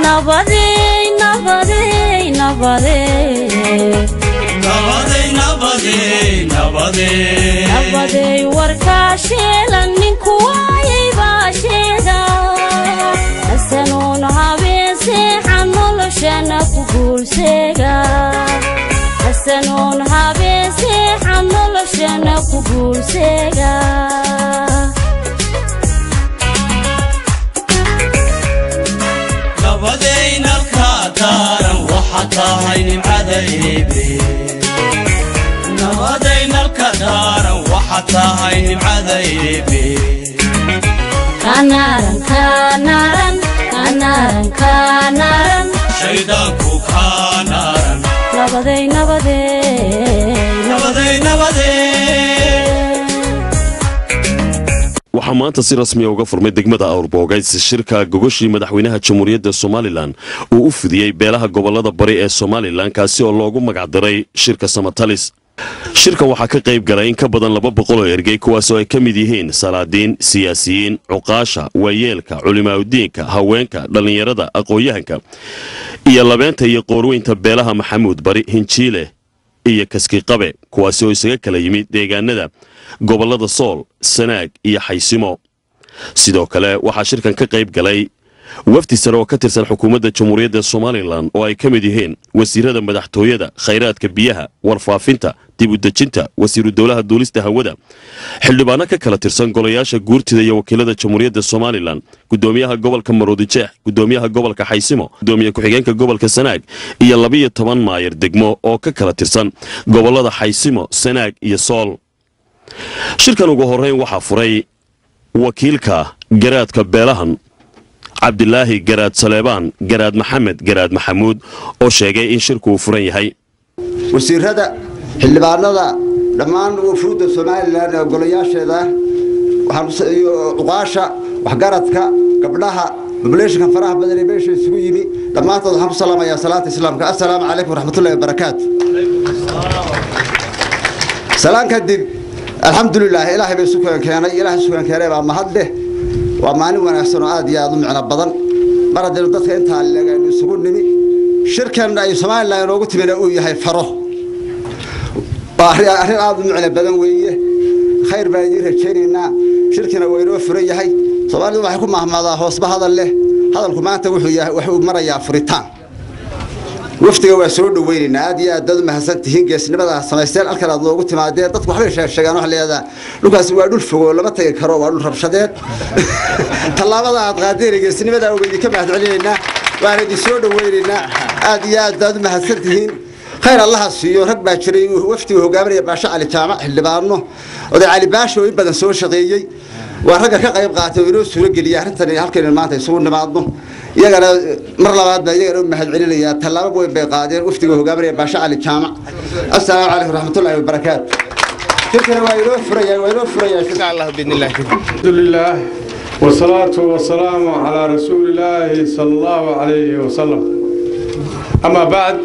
nabadey nabadey nabadey nabadey nabadey nabadey nabadey warka sheelan ninku waayay baashida asanuun habeese xanoloshana ku guulseega asanuun habeese xanoloshana ku guulseega nabadey nalka daaran waxa tahay nimcadaybe nabadey nalka daaran waxa tahay nimcadaybe kanaran kanaran kanaran kanaran shaydaanku kanaran nabadey nabadey nabadey nabadey waxaa maanta si rasmi uga furmay degmada Awrbogays shirka gogoshii madaxweynaha Jamhuuriyadda Soomaaliland uu u fidiyay beelaha gobolada bari ee Soomaaliland kaasi oo loogu magac daray shirka Samatalis shirkan waxaa ka qayb galay in ka badan 200 oo ergey kuwaas oo ay ka mid yihiin salaadiin siyaasiyiin cuqaasha waayeelka culimaadudiinka haweenka dhalinyarada aqoonyahanka iyo labeenta iyo qoorweynta beelaha Maxamuud Bari Hinjiile iyo Kaski Qabe kuwaas oo isaga kala yimid deegaanada gobolada Sool Sanaag iyo Xaysimo sidoo kale waxaa shirkan ka qayb galay wafdi sare oo ka tirsan xukuumadda Jamhuuriyadda Soomaaliland oo ay ka mid yihiin wasiirada madaxtooyada khayraadka biyaha warfaafinta dib u dejinta wasiiru dawlaha duulista hawada xildhibaano ka kala tirsan golayaasha guurtida iyo wakiilada Jamhuuriyadda Soomaaliland gudoomiyaha gobolka Maroodijeex gudoomiyaha gobolka Xaysimo gudoomiyaha ku-xigeenka gobolka Sanaag iyo 12 maayir degmo oo ka kala tirsan gobolada Xaysimo Sanaag iyo Sool shirkan ugu horeyn waxa furay wakiilka garaadka beelahan Abdullaahi Garaad Saleebaan Garaad Maxamed Garaad Maxamuud oo sheegay in shirku uu furan yahay wasiirada xildhibaanada dhammaan wufuudda Soomaaliland ee golayaasheeda waxaan uqaasha waxgaradka gabdhaha population faraha badan ee meesha isugu yimi dhammaantood waxaan ku salaamayaa salaanta islaamka assalaamu calaykum waraxmatullaahi wabarakaatuh salaanka dib alxamdulillaah ilaahay bay suukan keenay ilaahay suukan keenay baa mahad leh waa maalin wanaagsan oo aad iyo aad u micno badan mar haddii dadka inta laga isugu nimi shirkan ay Soomaaliland ugu timina uu yahay faro arrin aad u micno badan weeye khayr baa idin rajaynayna shirkana waa inoo furan yahay Soomaalidu waxay ku mahmaadaa hoosba hadal leh hadalku maanta wuxuu marayaa furitaan waftiga waa soo dhaweynayna aad iyo aad u mahadsantihiin geesnimada samaysteen halkan aad loogu timaadeen dadku waxay sheegaan wax leeyahay dhulkaas waa dhul fogo lama tagi karo waa dhul rabshadeed talaabada aad qaadeen geesnimada oo idin ka mahadcelinayna waan idin soo dhaweynayna aad iyo aad u mahadsantihiin khayr Allah siiyo rag baa jiray waftiga hogaaminaya baasha Ali Jaamac xildhibaano oday Ali Baasho oo badan soo shaqeeyay waa rag ka qayb qaatay inuu suuro geliya arrintan halkan maanta isugu nimaadno iyagana mar labaad baa iyagana u mahadcelinaya talaabo weyn bay qaadeen waftiga hogaaminaya baasha Ali Jaamac assalaamu calaykum waraxmatullaahi wabarakaatuh shirkana waa inoo furaya insha Allah biidnillah alhamdulillah wassalatu wassalamu ala rasuulillahi sallallahu alayhi wa sallam amma ba'd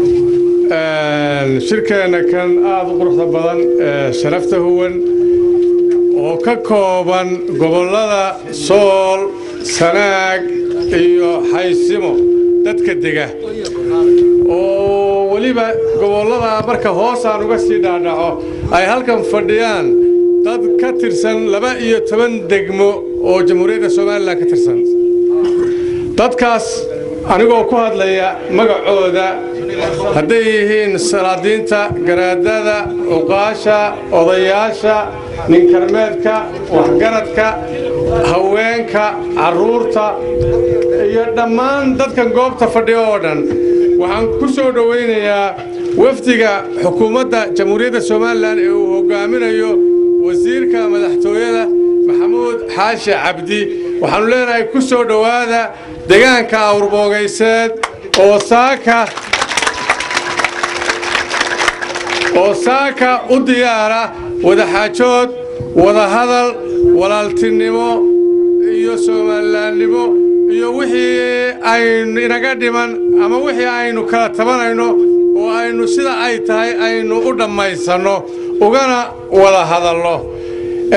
shirkana kan aad u quruxda badan sharafta huwan oo ka kooban gobolada Sool Sanaag iyo Xaysimo dadka dega oo waliba gobolada marka hoos aan uga sii dhaadhaco ay halkan fadhiyaan dad ka tirsan 12 degmo oo Jamhuuriyadda Soomaaliland ka tirsan dadkaas anigoo ku hadlaya magacooda hadday yihiin salaadiinta garaadada uqaasha odayaasha ninkarmeedka waxgaradka haweenka caruurta iyo dhammaan dadkan goobta fadhiyo oo dhan waxaan ku soo dhaweynayaa wafdiga xukuumadda Jamhuuriyadda Soomaaliland ee uu hogaaminayo wasiirka madaxtooyada Maxamuud Xaashi Cabdi waxaan leenahay ku soo dhawaada deegaanka Awrboogayseed oo saaka u diyaara wada xaajood wada hadal walaaltinimo iyo Soomaalilandnimo iyo wixii aynu inaga dhiman ama wixii aynu kala tabanayno oo aynu sida ay tahay aynu u dhamaysano ugana wada hadalno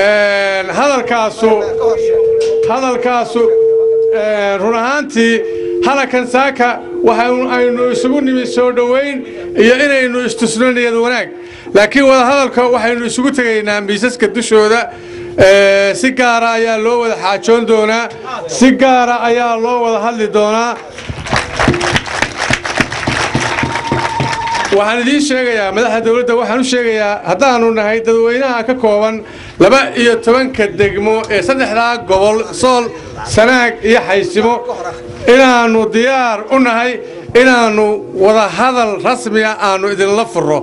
hadalkaasu run ahaantii halkan saaka waxaynu isugu nimi soo dhaweyn iyo inaynu istusno niyad wanaag laakiin wada hadalka waxaynu isugu tagaynaa miisaska dushooda si gaar ah ayaa loo wada xaajoon doonaa si gaar ah ayaa loo wada hadli doonaa waxaan idiin sheegayaa madaxda dawladda waxaan u sheegayaa haddaanu nahay dadweynaha ka kooban 12 degmo ee saddexda gobol Sool Sanaag iyo Xaysimo inaanu diyaar u nahay inaanu wada hadal rasmi ah aanu idin la furo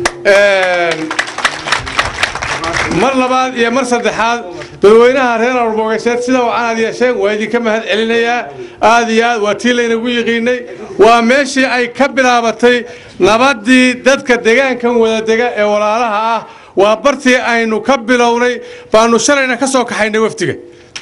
mar labaad iyo mar saddexaad dadweynaha reer Arbogeyseed sida waxaan yeesheen waa idin ka mahad celinayaa aad iyo aad waa tiilayna ugu yiqiinay waa meeshii ay ka bilaabatay nabadii dadka deegaankan wada dega ee walaalaha ah waa bartii aynu ka bilownay baanu shalayna ka soo kaxaynay waftiga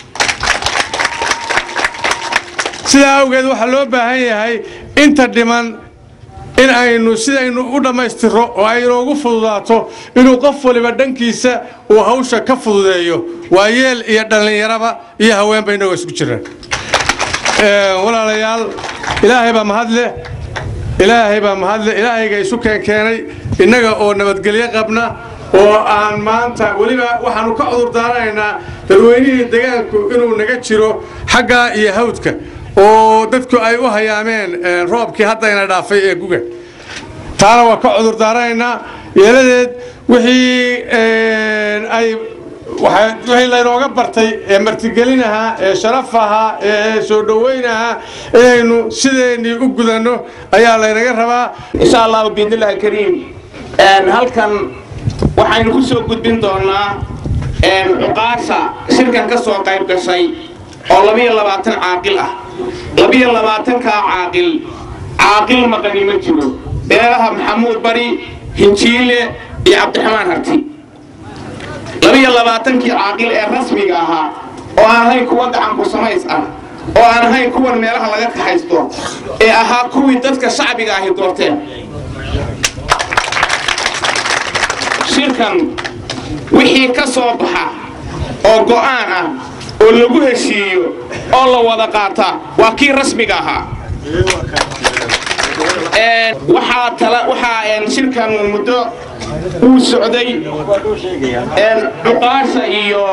sida awgeed waxa loo baahan yahay inta dhiman in aynu sidaynu u dhamaystiro oo ay ugu fududaato inuu qof waliba dhankiisa uu hawsha ka fududeeyo waa yeel iyo dhalinyaraba iyo haween bay inoo isku jiraan walaalayaal ilaahay baa mahad leh ilaahayga isu keenay innaga oo nabadgelyo qabna oo aan maanta waliba waxaanu ka cudur daaraynaa dadweynihii deegaanku inuu naga jiro xagga iyo hawdka oo dadku ay u hayaameen roobkii hadda ina dhaafay ee guga taana waa ka cudur daaraynaa yeeladeed wixii laynooga bartay ee martigelinaha ee sharafaha ee soo dhaweynaha inaynu sideenii u gudanno ayaa laynaga rabaa insha Allah biidnillaahi kariim halkan waxaynu ku soo gudbin doonaa uqaasha shirkan ka soo qayb gashay oo 22 caaqil ah 22 ka caaqil maqani ma jiro beelaha Maxamuud Bari Hinjiile iyo Cabdiraxmaan Harti 22 caaqil ee rasmiga ahaa oo aan ahayn kuwa gacan ku samays ah oo aan ahayn kuwa meelaha laga kaxaysto ee ahaa kuwii dadka shacbiga ah doorteen shirkan wixii ka soo baxa oo go'aan ah oo lagu heshiiyo oo la wada qaata waa kii rasmiga ahaa waxaa shirkan muddo uu socday uqaasha iyo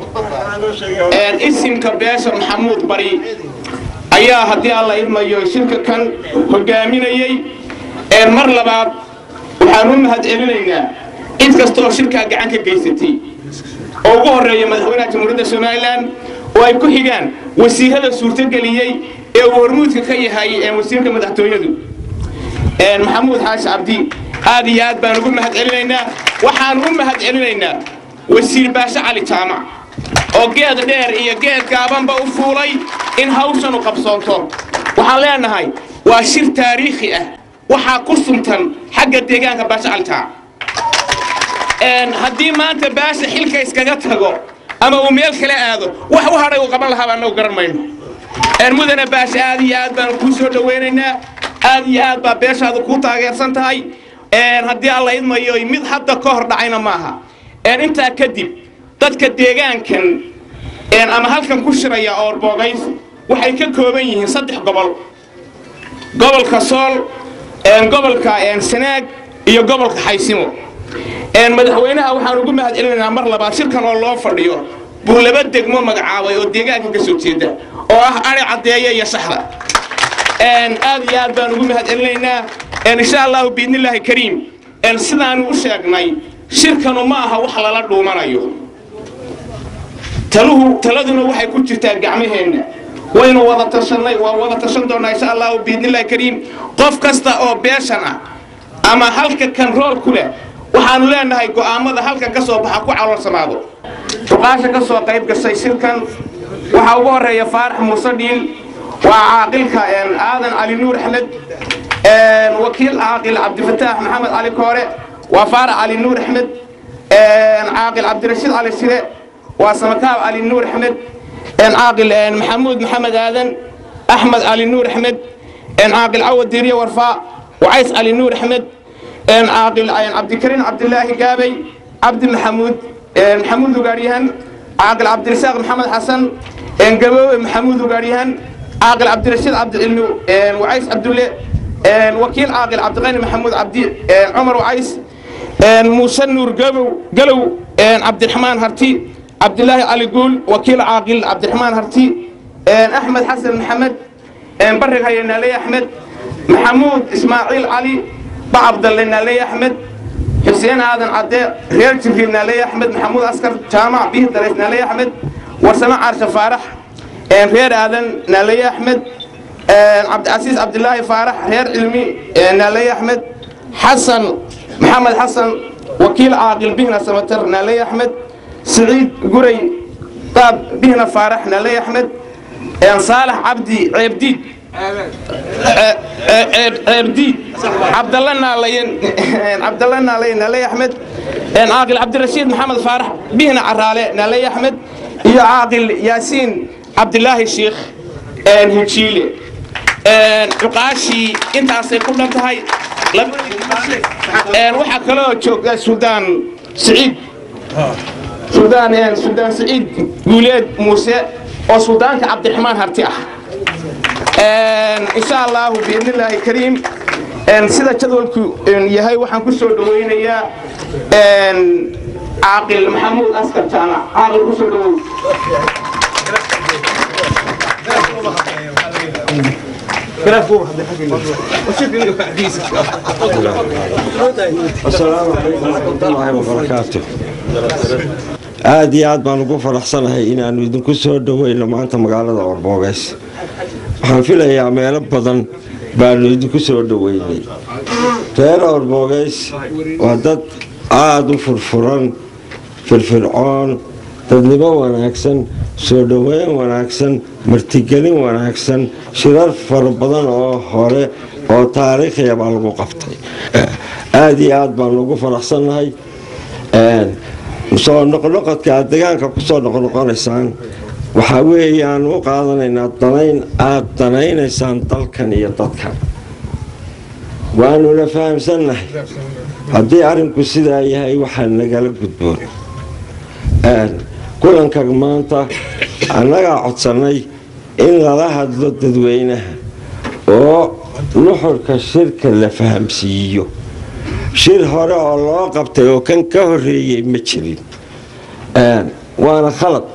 isimka beesha Maxamuud Bari ayaa haddii alla idmayo shirka kan hogaaminayay mar labaad waxaan u mahad celinaynaa cid kastoo shirka gacan ka geysatay oo ugu horeeya madaxweynaha Jamhuuriyadda Soomaaliland oo ay ku xigaan wasiirada suurtageliyay ee hormuudka ka yahay wasiirka madaxtooyadu Maxamuud Xaashi Cabdi aad iyo aad baan ugu mahad celinaynaa waxaan u mahad celinaynaa wasiir Baasha Cali Jaamac oo geed dheer iyo geed gaabanba u fuulay in hawshan u qabsoonto waxaan leenahay waa shir taariikhi ah waxa ku suntan xagga deegaanka Baasha Cali Jaamac haddii maanta Baasha xilka iskaga tago ama uu meel kale aado wax u haray uu qaban lahaa baan u garan mayno mudane Baasha aad iyo aad baan ku soo dhaweynaynaa aad iyo aad baa beeshaadu ku taageersan tahay haddii alla idmayo mid hadda ka hor dhacayna maaha intaa kadib dadka deegaankan ama halkan ku shiraya oo Arbogays waxay ka kooban yihiin 3 gobol gobolka Sool gobolka Sanaag iyo gobolka Xaysimo madaxweynaha waxaan ugu mahad celinaynaa mar labaad shirkan oo loo fadhiyo buu 2 degmo magacaabay oo deegaanka ka soo jeeda oo ah Ari Cadeeye iyo Saxda aad iyo aad baan ugu mahad celinaynaa insha Allah biidnillaahi kariim sidaan u sheegnay shirkanu ma aha wax lala dhuumanayo taladuna waxay ku jirtaa gacmaheena waynu wada tashan doonaa insha Allah biidnillaahi kariim qof kasta oo beeshan ah ama halka kan rool ku leh waxaanu leenahay go'aamada halkan ka soo baxa ku caloolsamaado uqaasha ka soo qayb gashay shirkan waxa ugu horeeya Faarax Muuse Dhiil وعاقلك آذن علي نور أحمد وكيل عاقل عبد الفتاح محمد علي كوري وفارع علي نور أحمد عاقل عبد الرشيد علي سيرة وسمكاو علي نور أحمد عاقل محمود محمد آذن أحمد علي نور أحمد عاقل عود ديرية ورفاء وعيس علي نور أحمد عاقل عبد الكريم عبد الله قابي عبد محمود وقاريهن عاقل عبد الرزاق محمد حسن قبوي محمود وقاريهن عاقل عبد الرشيد عبد العلمي وعيس عبد الله وكيل عاقل عبد الغني محمود عبدي عمر وعيس موسى نور قلو عبد الرحمن هرتي عبد الله علي قول وكيل عاقل عبد الرحمن هرتي احمد حسن محمد برق هينا لي احمد محمود اسماعيل علي بعبد الله نالي احمد حسين آدم عداء غير جبريل نالي احمد محمود عسكر جامع به دريس نالي احمد وسمع عرش فارح غير آدم نالي احمد عبد العزيز عبد الله فارح غير علمي نالي احمد حسن محمد حسن وكيل عاقل بهنا سمتر نالي احمد سعيد قري طاب بهنا فارح نالي احمد صالح عبدي عبدي عبدي عبد الله نالين عبد الله نالين نالي احمد عاقل عبد الرشيد محمد فارح بهنا عرالي نالي احمد يا عاقل ياسين عبد الله الشيخ هجيلي عقاشي انت عصي كل انتهاي waxaa kaloo jooga Suudaan Saciid Suudaan Saciid guuleed Muuse oo Suudaanka Cabdiraxmaan Harti ah insha Allah biidnillaahi kariim sida jadwalku yahay waxaan ku soo dhaweynayaa Aaqil Maxamuud Askar Jaamac Aaqil ku soo dhawow السلام عليكم ورحمة الله وبركاته. aad baan ugu faraxsanahay inaanu idinku soo dhaweyno maanta magaalada Orbogays. Waxaan filayaa meelo badan baanu idinku soo dhaweynay. Reer Orbogays waa dad aad u furfuran, firfircoon, dadnimo wanaagsan, soo dhaweyn wanaagsan, martigelin wanaagsan, shirar fara badan oo hore oo taariikhi ah baa lagu qabtay. aad baan ugu faraxsanahay soo noqnoqodka deegaanka ku soo noqnoqonaysaan waxa weeyaan u qaadanaynaa aad danaynaysaan dalkan iyo dadkan waanu la fahamsanahay haddii arinku sidaa yahay waxaa nagala gudboon kulanka maanta annagaa codsanay in lala hadlo dadweynaha oo nuxurka shirka la fahamsiiyo shir hore oo loo qabtay oo kan ka horeeyay ma jirin waana khalad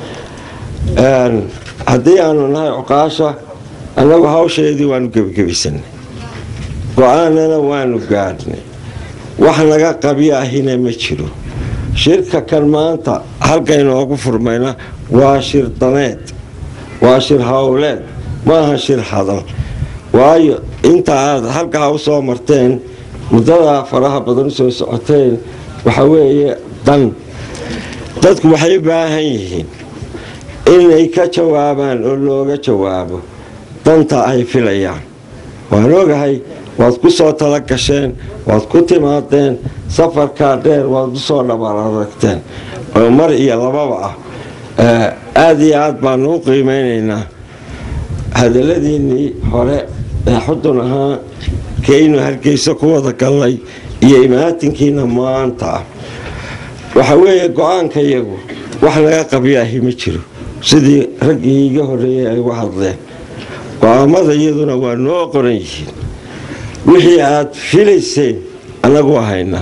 haddii aanu nahay cuqaasha annagu hawsheedii waanu gebagabaysanay go-aanana waanu gaadhnay wax naga qabyahina ma jiro shirka kan maanta halkaynoogu furmayna waa shir daneed waa shir hawleed maaha shir hadal waayo inta aad halkaa u soo marteen muddada faraha badan u soo socoteen waxa weeye dadku waxay u baahan yihiin inay ka jawaabaan oo looga jawaabo danta ay filayaan waan ogahay waad ku soo tala gasheen waad ku timaadeen safarkaa dheer waad u soo dhabararagteen oo mar iyo lababa ah aad baanu u qiimeynaynaa hadalladiinnii hore ee xudun ahaa kaynu hargeysa ku wada galnay iyo imaatinkiina maanta waxa weeye go-aanka iyagu wax laga qabyaahi ma jiro sidii raggii iga horreeyay ay uga hadleen go-aamada iyaduna waa noo qoran yihiin wixii aad filayseen annagu haynaa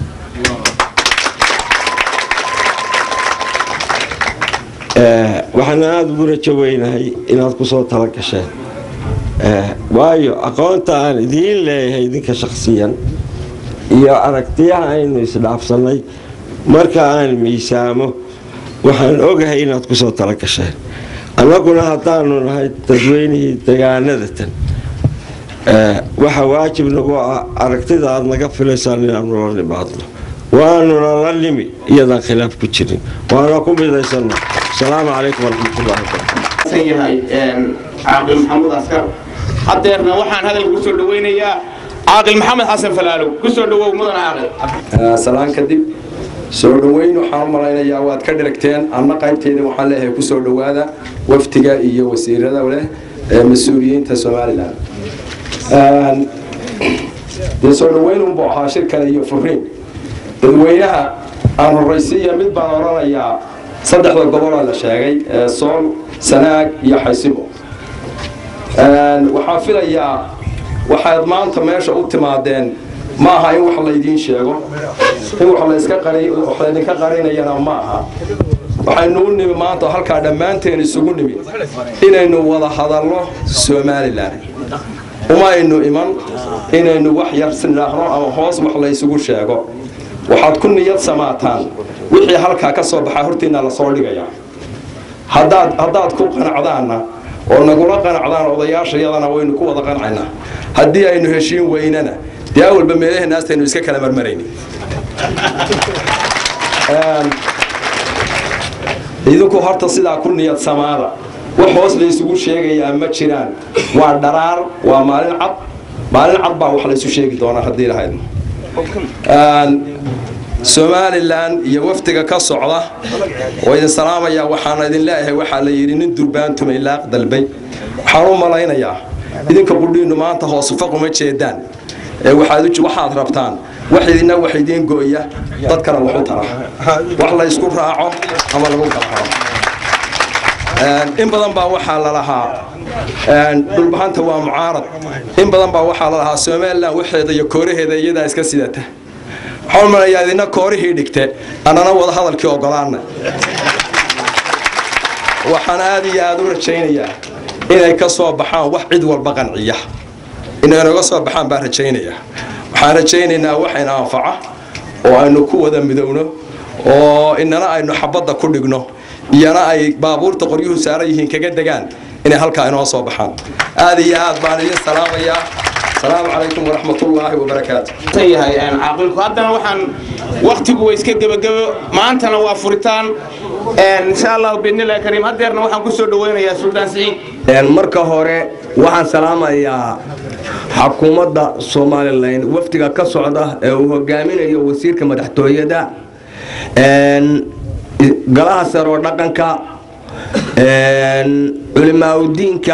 waxaan aad ugu rajo weynahay inaad ku soo tala gasheen waayo aqoonta aan idiin leeyahay idinka shakhsiyan iyo aragtiyaha aynu isdhaafsanay marka aan miisaamo waxaan ogahay inaad ku soo tala gasheen annaguna haddaanu nahay dadweynihii degaanadatan waxa waajib nagu ah aragtida aad naga filaysaan inaanu la nimaadno waanuna la nimi iyadaan khilaaf ku jirin waana ku midaysanno asalaamu calaykum waraxmatullahi wabarakaatu عاقل محمد عسكر حضرنا وحان هذا اللي قصوا دوينيا عاقل محمد حسن فلالو قصوا دو مدن عاقل سلام كدب soo dhaweyn waxaan malaynayaa waad ka dhigteen anna qaybteeda waxaan leeyahay ku soo dhawaada waftiga iyo wasiirada leh mas'uuliyiinta Soomaaliland soo dhaweyn u baahan shirkada iyo furiin dadweynaha aan horeysiya mid baan oranayaa saddexda gobol la sheegay Sool Sanaag iyo Xaysibo waxaan filayaa waxaad maanta meesha u timaadeen ma aha in wax laydiin sheego in wax laydinka qarinayana ma aha waxaynu u nimi maanta halkaa dhammaanteen isugu nimi inaynu wada hadalno Somaliland uma aynu iman inaynu wax yar sinraahno ama hoos wax la isugu sheego waxaad ku niyad samaataan wixii halkaa ka soo baxay hortiina la soo dhigaya haddaad ku qanacdaana oo nagula qanacdaan odayaashayadana waynu ku wada qanacnaa haddii aynu heshiin weynana dee awalba meelaheena aastaynu iska kala marmarayni idinku horta sidaa ku niyad samaada wax hoos la isugu sheegayaa ma jiraan waa dharaar waa maalin cad baa wax la isu sheegi doonaa haddii lahayd Somaliland iyo waftiga ka socda oo idin salaamaya waxaan idin leeyahay waxa la yiri nin durbaantum ilaaq dalbay waxaan u malaynayaa idinka qudhiinu maanta hoos faquma jeedaan waxaad rabtaan wax idin gooya dadkana wax u tara wax la isku raaco ama lagu kala haro in badan baa waxa la lahaa dhulbaanta waa mucaarad in badan baa waxa la lahaa Somaliland waxeeda iyo kooraheeda iyada iska sidata waxaan malayaa idina koorihii dhigte anana wada hadalkii ogolaana waxaan aad iyo aad u rajaynayaa inay ka soo baxaan wax cid walba qanciya inay naga soo baxaan baan rajaynayaa waxaan rajaynaynaa waxayna anfaca oo aynu ku wada midowno oo inana aynu xabadda ku dhigno iyana ay baabuurta qoryuhu saaran yihiin kaga degaan inay halkaa inoo soo baxaan aad iyo aad baan idin salaamayaa السلام عليكم ورحمة الله وبركاته. تيهاي أنا عقلك هذا وحن وقتي قويس كجب ما أنت أنا وافرتان إن شاء الله بإذن الله كريم هذا أنا وحن كسر دوينا يا سلطان سعيد. المركة هوري وحن سلامة يا حكومة الصوماليين وفتك كسعودة وجامين يا وزير كما تحتويه ده قالها سرور دقنك علماء الدين ك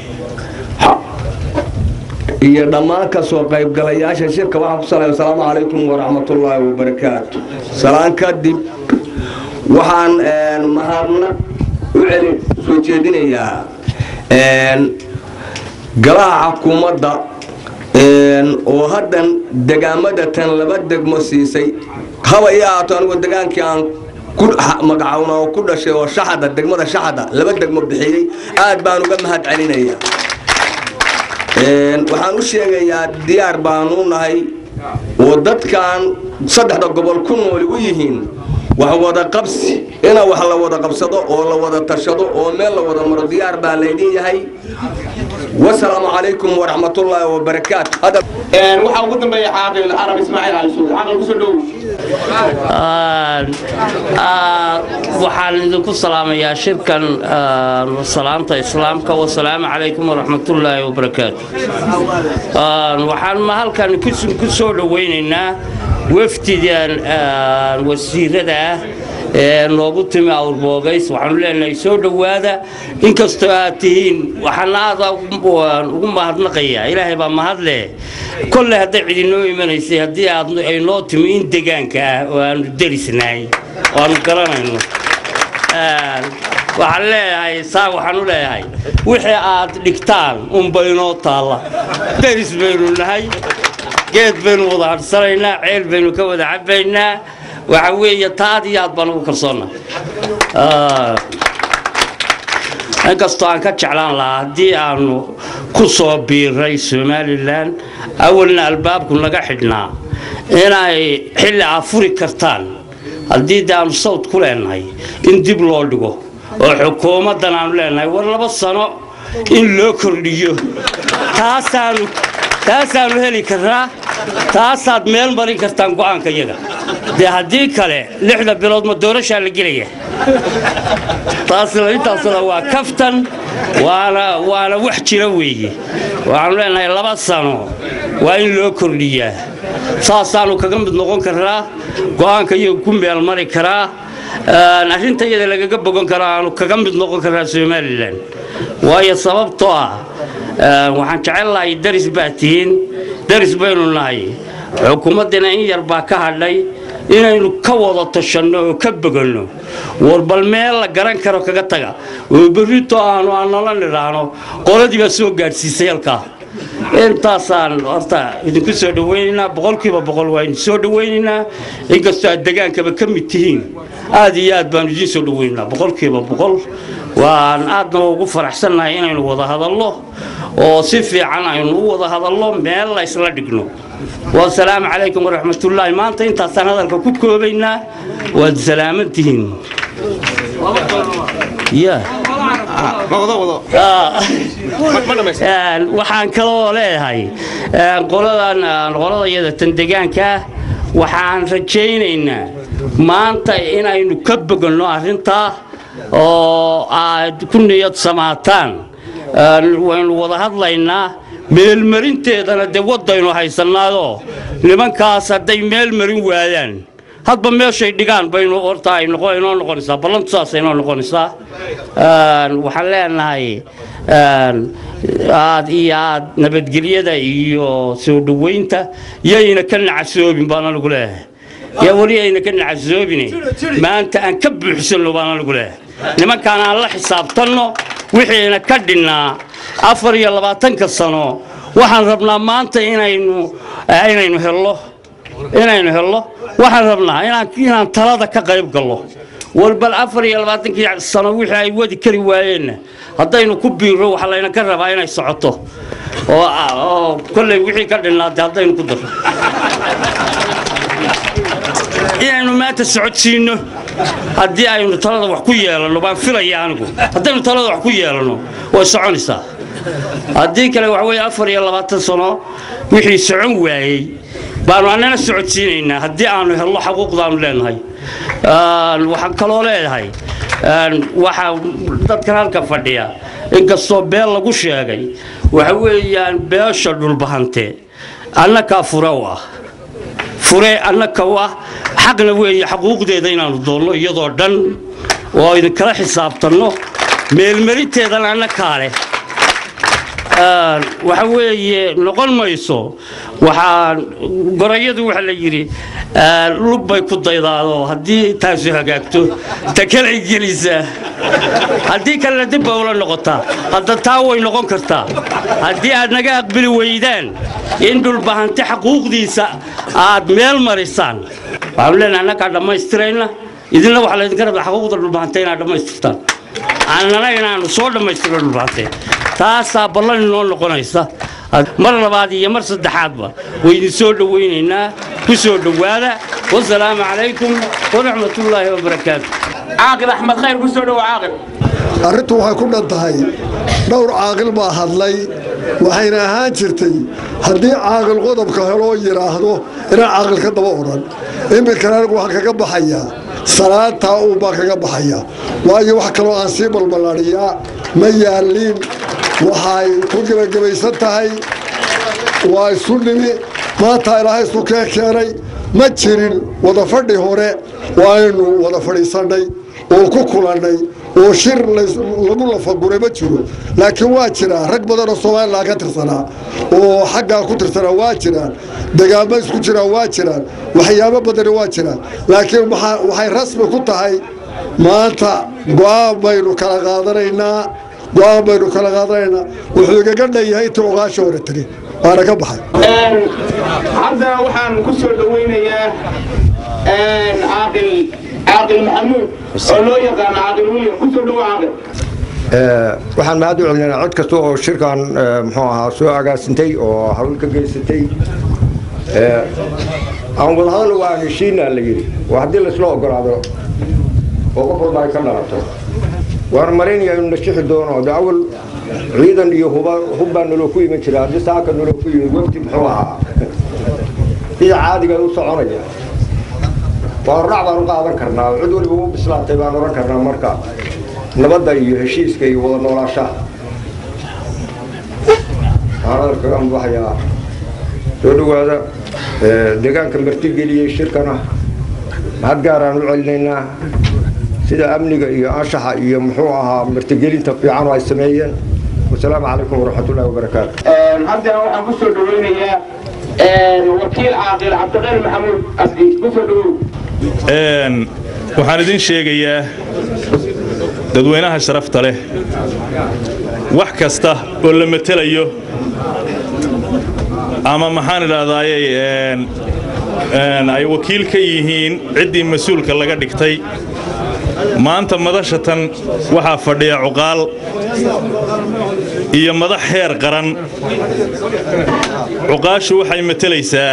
iyo dhammaan ka soo qayb galayaasha shirka waxaan ku salaamay assalaamu calaykum wa rahmatullaahi wa barakaatuh salaan kadib waxaan mahadna u celin soo jeedinayaa golaha xukuumadda oo haddan degaamada tan laba degmo siisay haba iyo ahaato anigu degaankii aan ku magacaawna oo ku dhashay oo shaxada degmada shaxada laba degmo bixiyey aad baan uga mahad celinayaa waxaan u sheegayaa diyaar baanu nahay oo dadkan saddexda gobol ku nool u yihiin wax wada qabsi ina wax la wada qabsado oo la wada tashado oo meel la wada maro diyaar baa leedin yahay wassalaamu calaykum wa rahmatullaahi wa barakaatuh waxa ugu dambeeya caaqil arab ismaaciil ali suud caaqil ku soo dhow waxaan idinku salaamayaa shirkan salaanta islaamka wa salaamu calaykum wa rahmatullaahi wa barakaatuh waxaan halkan ku soo dhaweynaynaa wafdigan wasiirada noogu timi awrboogays waxaanu leenahay soo dhawaada inkastoo aad tihiin waxaan aad ugu mahadnaqayaa ilaahay baa mahad leh kolle hadday cidinoo imanaysay haddii ay noo timi in deegaanka ah oo aanu derisnahay oo aanu garanayno waxaan leeyahay waxaan u leeyahay wixii aad dhigtaan unbay inoo taalla deris baynu nahay geed baynu wada harsanaynaa ceel baynu ka wada cabaynaa waxa weeye taad iyo aad baan ugu kalsoonnaa inkastoo aan ka jeclaan lahaa haddii aanu ku soo biiray Somaliland awalna albaabku naga xidhnaa inay xilli afuri kartaan haddii aanu sawt ku leenahay in dib loo dhigo oo xukuumaddan aanu leenahay war 2 sano in loo kordhiyo taasaanu heli karnaa taasaad meel marin kartaan go'aanka iyaga dee haddii kale 6 bilood ma doorashaa la gelaya taasina waa kaftan waana wax jira weeye waxaanu leenahay 2 sano waa in loo kordhiyaa saasaanu kaga mid noqon karnaa go'aanka iyaga ku meel mari karaa arrinta iyada lagaga bogan karaa aanu kaga mid noqon karnaa Somaliland waayo sababtoo ah waxaan jecelahay daris baa tihiin daris baynu nahay xukuumaddana in yar baa ka hadhay inaynu ka wada tashanno oo ka boganno war bal meel la garan karo kaga taga oo berrito aanu nala nidhaahno qoladii baa soo gaadhsiisay halkaa intaasaan horta idinku soo dhawaynaynaa boqolkiiba boqol waa idin soo dhawaynaynaa inkastoo aad degaankaba ka mid tihiin aad iyo aad baan idin soo dhawaynaynaa boqolkiiba boqol waan aadna ugu faraxsannahay inaynu wada hadallo oo si fiican aynu u wada hadallo meel la isla dhigno والسلام عليكم ورحمة الله ما أنت أصلا هذا الكوكو بينا والسلامتين يا waxaan kaloo leeyahay qolada iyada tandegaanka waxaan rajaynaynaa maanta inaynu ka boganno arrintaa oo aad ku niyad samaataan waynu wada hadlaynaa meelmarinteedana dee wadaynu haysanaado nimankaas hadday meel marin waayaan hadba meeshay dhigaan baynu horta ay inoo noqonaysaa ballantu saasay inoo noqonaysaa waxaan leenahay aad iyo aad nabadgelyada iyo soo dhaweynta yayna ka nacasoobin baan anigu leeyahay yaa weli ayna ka nacasoobin maanta aan ka buuxsanno baan anigu leeyahay nimankaan aan la xisaabtanno wixiina ka dhinnaa 24 sano waxaan rabnaa maanta inaynu hello waxaan rabnaa inaan talada ka qayb galno walbal 24 sano wixii ay wadi kari waayeen haddaynu ku biiro waxa layna ka rabaa inay socoto oo kulay wixii ka dhinaatay haddaynu ku daro inaynu maanta socodsiino haddii aynu talada wax ku yeelano baan filayaa anigu haddaynu talada wax ku yeelano way soconaysaa haddii kale waxa weeye 24 sano wixii socon waayay baanu annana socodsiinaynaa haddii aanu helno xuquuqdaanu leenahay waxaan kaloo leeyahay waxa dadkan halka fadhiya inkastoo beel lagu sheegay waxa weeyaan beesha dhulbahante annaka fure annaka waa xaqna weeye xuquuqdeeda inaanu doonno iyadoo dhan oo idin kala xisaabtanno meelmarinteedana annaka leh waxa weeye noqon mayso waxaan gorayadu waxa la yiri lug bay ku daydaado haddii taasi hagaagto ta kale gelisa haddii kale dib bay ula noqotaa hadda taa way noqon kartaa haddii aad naga aqbali weydaan in dhulbahante xuquuqdiisa aad meel marisaan waxaan leenahay annaka dhammaystirayna idinna waxa la idinka rabaa xuquuqda dhulbahante inaad dhammaystirtaan annana inaanu soo dhammaystirno dhulbahante taasaa ballan inoo noqonaysa mar labaad iyo mar saddexaadba waynu soo dhawaynaynaa ku soo dhawaada wassalaamu calaykum waraxmatullaahi wabarakaatu caaqil axmed khayr ku soo dhawo caaqil arrintu waxay ku dhan tahay dhowr caaqil baa hadlay waxayna ahaan jirtay haddii caaqil qodobka heloo yidhaahdo inaan caaqil ka daba odhan iminkana anigu waxaan kaga baxayaa salaataa uun baan kaga baxayaa waayo wax kaloo aan sii balballaadhiyaa ma yaalliin waxay ku gebagabaysan tahay waa isu nimi maanta ilaahay isku keenay ma jirin wada fadhi hore waaynu wada fadhiisannay oo ku kulannay oo shir lagu lafaguray ma jiro laakiin waa jiraa rag badan oo Soomaaliland ka tirsanaa oo xaggaa ku tirsanaa waa jiraan deegaamo isku jiraan waa jiraan waxyaabo badan waa jiraan laakiin waxay rasmi ku tahay maanta go'aan baynu kala qaadanaynaa wuxuu igaga dhanyahay intii ogaasha hore tiri waana ka baxay haddana waxaan ku soo dhawaynayaa caaqil maxamuud oo loo yaqaano caaqil william ku soo dhawo caaqil waxaan mahad u celinaynaa cod kasta oo shirkan muxuu ahaa soo agaasintay oo hawl ka geysatay aan wada hadal waa heshiinaa la yidhi waa haddii laisla ogolaado oo qof walba ay ka dhalato waan maraynayaa inuu nashixi doono de awal ciidan iyo hubbaa naloo ku iman jira haddii saaka naloo ku yimid waqti muxuu ahaa sida caadiga u soconaya waa raac baan u qaadan karnaa cid waliba u bislaatay baan oran karnaa marka nabadda iyo heshiiska iyo wada noolaashaha waxaan hadalkaga mubaxayaa soo dhawaada deegaanka martigeliyey shirkana mahad gaaraan u celinaynaa sida amniga iyo anshaxa iyo muxuu ahaa martigelinta fiican oo ay sameeyeen wasalaamu calaykum waraxmatullaahi wabarakaatu haddana waxaan ku soo dhawaynayaa wakiil caaqil cabdiqayr maxamuud abdi ku soo dhawow waxaan idin sheegayaa dadweynaha sharafta leh wax kasta oo la matelayo ama maxaan idhaahdaaye ay wakiil ka yihiin ciddii mas-uulka laga dhigtay maanta madashatan waxaa fadhiya cuqaal iyo madax heer qaran cuqaashu waxay matelaysaa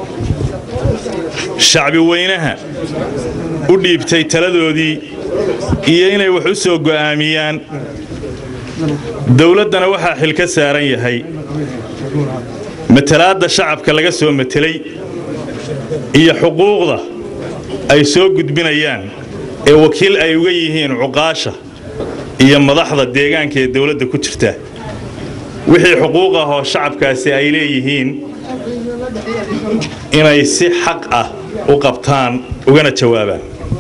shacbi weynaha u dhiibtay taladoodii iyo inay wax u soo go'aamiyaan dawladdana waxaa xil ka saaran yahay matalaadda shacabka laga soo matelay iyo xuquuqda ay soo gudbinayaan ee wakiil ay uga yihiin cuqaasha iyo madaxda deegaanka ee dawladda ku jirta wixii xuquuq ah oo shacabkaasi ay leeyihiin inay si xaq ah u qabtaan ugana jawaabaan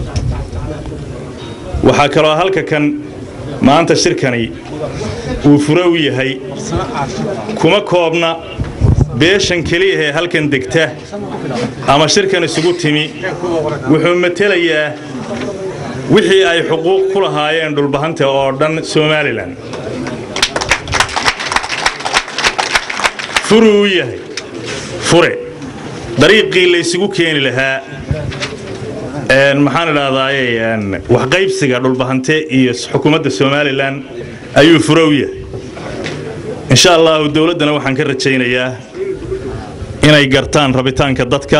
waxaa kaloo halka kan maanta shirkani uu furo u yahay kuma koobna beeshan keliya ee halkan degta ama shirkan isugu timi wuxuu matelayaa wixii ay xuquuq ku lahaayeen dhulbahanta oo dhan Somaliland furuu yahay fure dariiqii la isugu keeni lahaa maxaan idhaahdaaye wax qaybsiga dhulbahante iyo xukuumadda Somaliland ayuu furo u yahay insha Allah dawladdana waxaan ka rajaynayaa inay gartaan rabitaanka dadka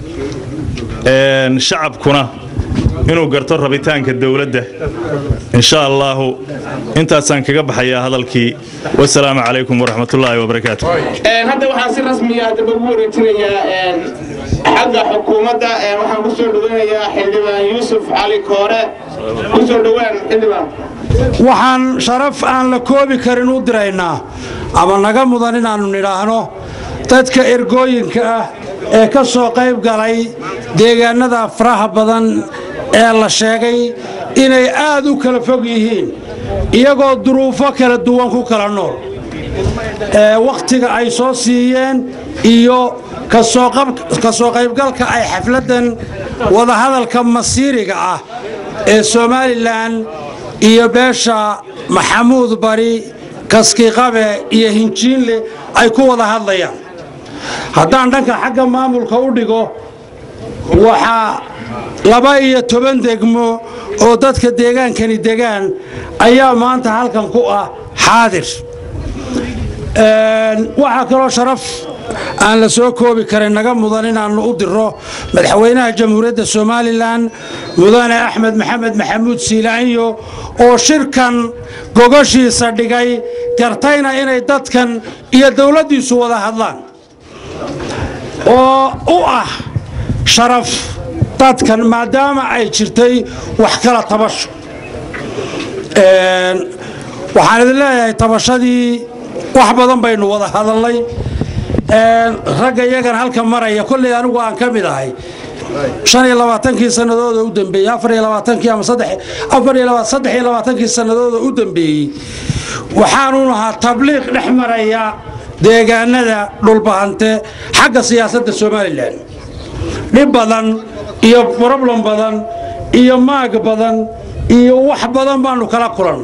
shacabkuna inuu garto rabitaanka dawladda insha Allah intaasaan kaga baxayaa hadalkii wassalaamu calaykum waraxmatullaahi wabarakaatuh hadda waxaan si rasmi ah dib ugu wareejinayaa xagga xukuumadda waxaan ku soo dhaweynayaa xildhibaan Yuusuf Cali Koore ku soo dhawaan xildhibaan waxaan sharaf aan la koobi karin u diraynaa ama naga mudan inaanu nidhaahno dadka ergooyinka ah ee ka soo qayb galay deegaanada faraha badan ee la sheegay inay aad u kala fog yihiin iyagoo duruufo kala duwan ku kala nool waqtiga ay soo siiyeen iyo ka soo qaybgalka ay xafladan wada hadalka masiiriga ah ee Somaliland iyo beesha Maxamuud Bari Kaskiqabe iyo Hinjiinle ay ku wada hadlayaan haddaan dhanka xagga maamulka u dhigo waxaa 12 degmo oo dadka deegaankani degaan ayaa maanta halkan ku ah xaadir waxaa kaloo sharaf aan la soo koobi karin naga mudan inaanu u diro madaxweynaha jamhuuriyadda Somaliland mudane Axmed Maxamed Maxamuud Siilaanyo oo shirkan gogoshiisa dhigay gartayna inay dadkan iyo dawladdiisu wada hadlaan oo u ah sharaf dadkan maadaama ay jirtay wax kala tabasho waxaan idin leeyahay tabashadii wax badan baynu wada hadalnay ragga iyagan halka maraya kulley anigu aan ka mid ahay 25 sanadooda u dambeeyay 24 ama 23 sanadooda u dambeeyay waxaanu ahaa tabliiq dhex maraya deegaanada dhulbahante xagga siyaasadda Somaliland dhib badan iyo problem badan iyo maag badan iyo wax badan baanu kala kulan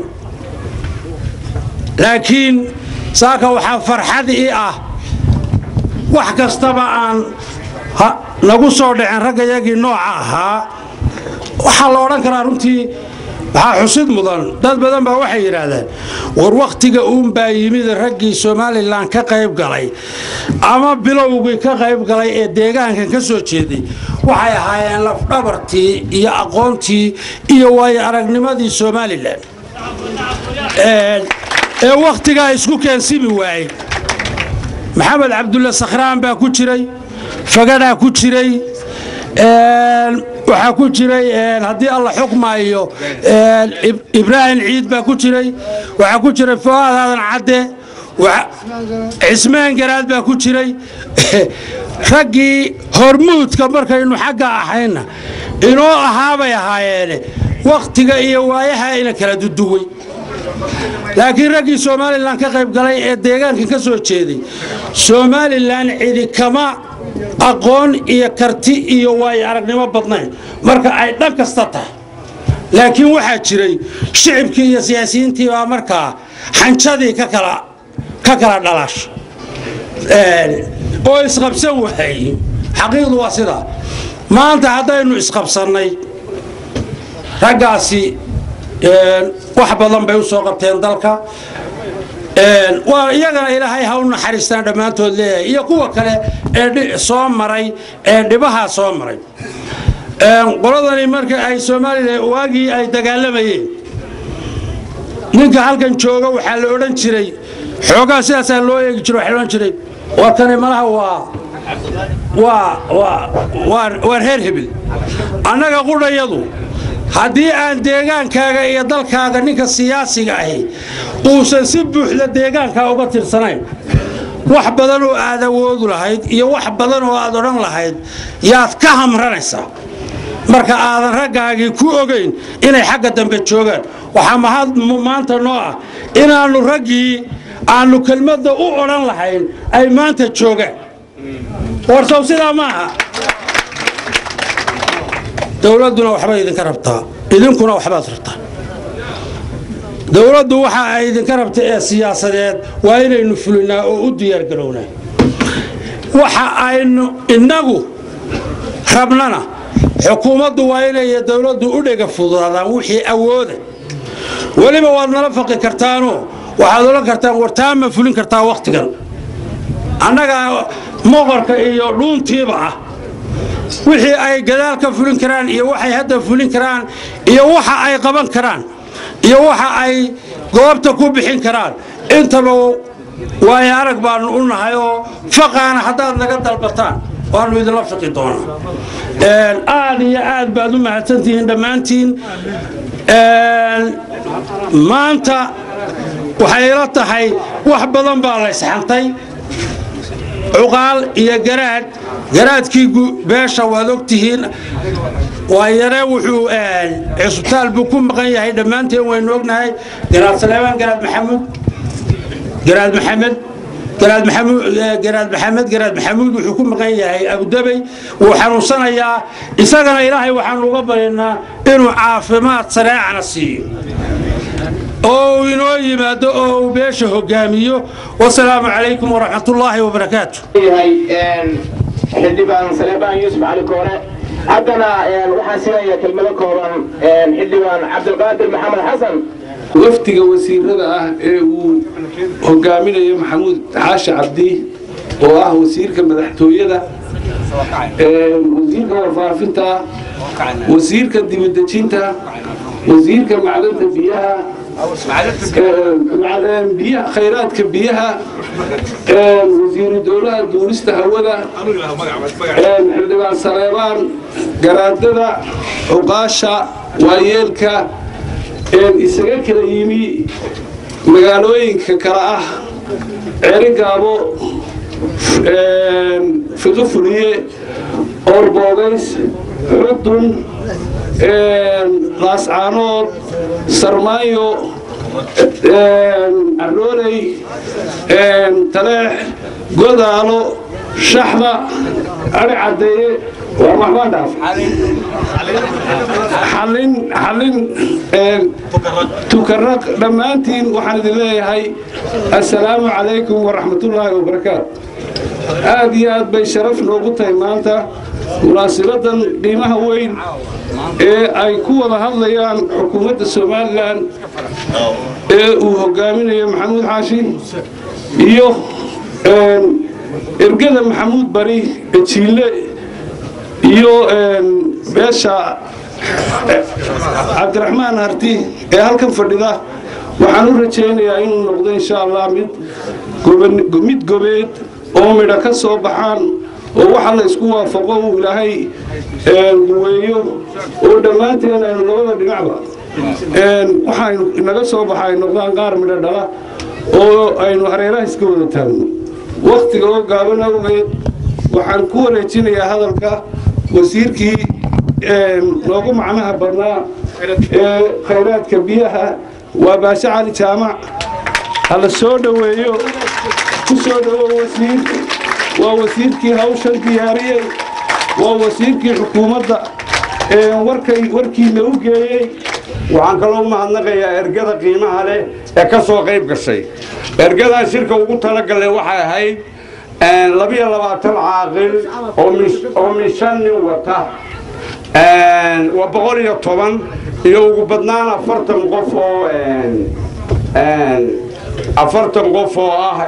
laakiin saaka waxa farxad ii ah wax kastaba aan nagu soo dhicin ragayagii nooca ahaa waxa la oran karaa runtii waxa xusid mudan dad badan baa waxay yiraahdeen war waqtiga baa yimid raggii Somaliland ka qayb galay ama bilowgii ka qayb galay ee deegaanka ka soo jeeday waxay ahaayeen laf dhabartii iyo aqoontii iyo way aragnimadii Somaliland ee waqtiga isku keensibi waayay maxamed cabdulla sakhraan baa ku jiray fagada ku jiray waxa ku jiray hadii alla xukmaayo ibraahim ciid baa ku jiray waxa ku jiray Fuad Aadan Cadde Ismaan Garaad baa ku jiray ragii hormuudka markaynu xagga ahayna inoo ahaabay ahaayeen waqtiga iyo waayaha ila kala duduway laakiin ragii Somaliland ka qayb galay ee deegaanka ka soo jeeday Somaliland cidi kama aqoon iyo karti iyo waayo aragnimo badnayn marka ay dhan kasta tahay laakiin waxaa jiray shicibkii iyo siyaasiyiintii baa markaa xanjadii ka kala dhalaasha oo isqabsan waayey xaqiiqdu waa sidaa maanta haddaynu isqabsannay raggaasi wax badan bay u soo qabteen dalka waa iyagana ilaahay ha u naxariistaan dhammaantood leeyahay iyo kuwa kale ee soo maray ee dhibahaa soo maray qoladani marka ay Soomaaliland waagii ay dagaalamayeen ninka halkan jooga waxaa la odhan jiray xoogaa sidaas loo eegi jiray waxa la odhan jiray waa kan malaha waa reer hebel annaga qudhayadu haddii aan deegaankaaga iyo dalkaaga ninka siyaasiga ahi uusan si buuxda deegaanka uga tirsanayn wax badan oo aad awoodu lahayd iyo wax badan oo aad odhan lahayd yaad ka hamranaysaa marka aadan raggaagii ku ogeyn inay xagga dambe joogaan waxaa maanta noo ah inaannu raggii aannu kelmadda u odhan lahayn ay maanta joogaan warsow sidaa maaha dowladduna waxbay idinka rabtaa idinkuna waxbaad rabtaa dowladdu waxa ay idinka rabta ee siyaasadeed waa inaynu fulinaa oo u diyaargarownaa waxa aynu innagu rabnana xukuumaddu waa inay dowladdu u dhega fududaadaan wixii awooda weliba waad nala faqi kartaanoo waxaad oran kartaan wartaan ma fulin kartaa wakhtigan annaga moqorka iyo dhuuntiiba ah wixii ay gadaal ka fulin karaan iyo waxay hadda fulin karaan iyo waxa ay qaban karaan iyo waxa ay goobta ku bixin karaan intaba way arag baan u nahay oo faqaana haddaad naga dalbataan waanu idinla faqi doonaa aad iyo aad baad u mahadsantihiin dhammaantiin maanta waxay ila tahay wax badan baa la isxantay عقال يا جراد كي باشا وذوقتهن ويرى وحو عسبتال بكم مقايا هيدا مانتين وين وقناي جراد سليمان جراد محمود وحكم مقايا هي ابو دبي وحنوصنا يا اسغنا الهي وحن لوغا برينا انو عافماد سريعنا سيو أو ينوي أو بيش هجاميو والسلام عليكم ورحمة الله وبركاته. هاي حديبان سليمان يوسف على كورة عندنا وحاسية كلمة كورة حديبان عبد القادر محمد حسن. وفتي وسير هذا هجامينا يا محمود عاش عبدي واه وسير كمدحتوية ده وزير كورفافنتا وزير كديمدتشينتا وزير كمعلنتا فيها معلم بيها خيرات كبيها وزير الدولة دورست هودا حردبان سليمان قراددا عقاشا ويلكا إساقا كريمي مقالوين كراء عرقابو فقفلية أوربوغيس عدن راس عانود سرمايو عروري تلاح قدالو شحبة عرعدية ومحمد عف حلين تكرق دمانتين وحمد الله هاي السلام عليكم ورحمة الله وبركاته آديات بيشرف نوقتها مانتا مناسبة قيمها وين أي قوة هذيان حكومة الصوماليلاند وهجامين يا محمود حاشي إيوه إرجال محمود بري تشيله إيوه باشا عبد الرحمن هرتي هالكم فردا وحنور رجعنا يا إنه نقدر إن شاء الله ميت قبيت أميرا كسبحان وwaxa la isku waafaqo ilaahay weeyo oo dhamaanteen aynu labada dhinacba waxaan inaga soo baxay noqdaan qaar midho dhala oo aynu hareeraha iska wada taagno waqtiga oo gaaban awgeed waxaan ku wareejinayaa hadalka wasiirkii loogu macnaha badnaa khayraadka biyaha waa baasha cali jaamac hala soo dhaweeyo ku soo dhawo wasiir ووزيركي هاوشن دياريي ووزيركي حكومة warkii la u geeyey waxaan kaloo mahadnaqayaa ergada qiimaha leh ee ka soo qayb gashay ergadan shirka ugu talagalay waxay ahayd 22 caaqil oo mishan wata wa 110 iyo ugu badnaan 40 qof oo 40 qof oo ah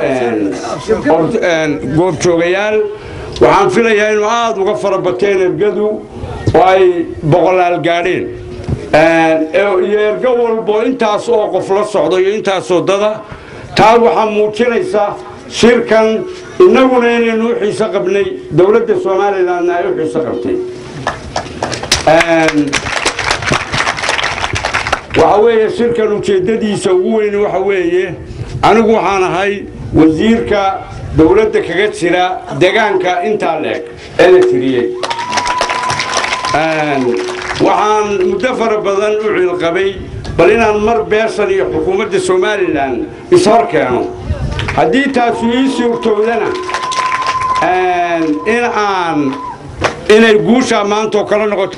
goob joogayaal waxaan filayaa inuu aad uga farabateen ergadu way boqolaal gaadheen iyo ergo walbo intaas oo qof la socdo iyo intaas oo dada taa waxaa muujinaysa shirkan innaguna inaynu u xiiso qabnay dowladda Soomaalilandna ay u xiiso qabtay waxa weeye shirkan ujeedadiisa ugu weyn waxa weeye anigu waxaan ahay wasiirka dowladda kaga jira deegaanka inta leeg ee la tiriyay waxaan muddo fara badan u cilqabay bal inaan mar beeshan iyo xukuumadda Soomaaliland ishor keeno haddii taasi ii suurtowdana inay guusha maanta oo kala noqoto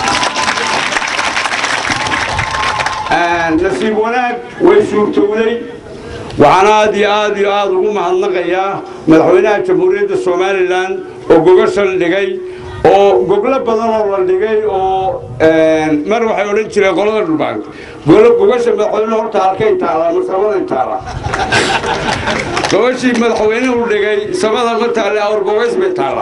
nasiib wanaag way suurtowday waxaan aad ugu mahadnaqayaa madaxweynaha jamhuuriyadda Soomaaliland oo gogoshan dhigay oo gogla badan oo la dhigay oo mar waxay oran jireen qolada dhulbaan gogosha madaxweynaha horta halkay taala mas'alada taala gogosha madaxweynuhu dhigay sabada ma taala oo gogos ma taala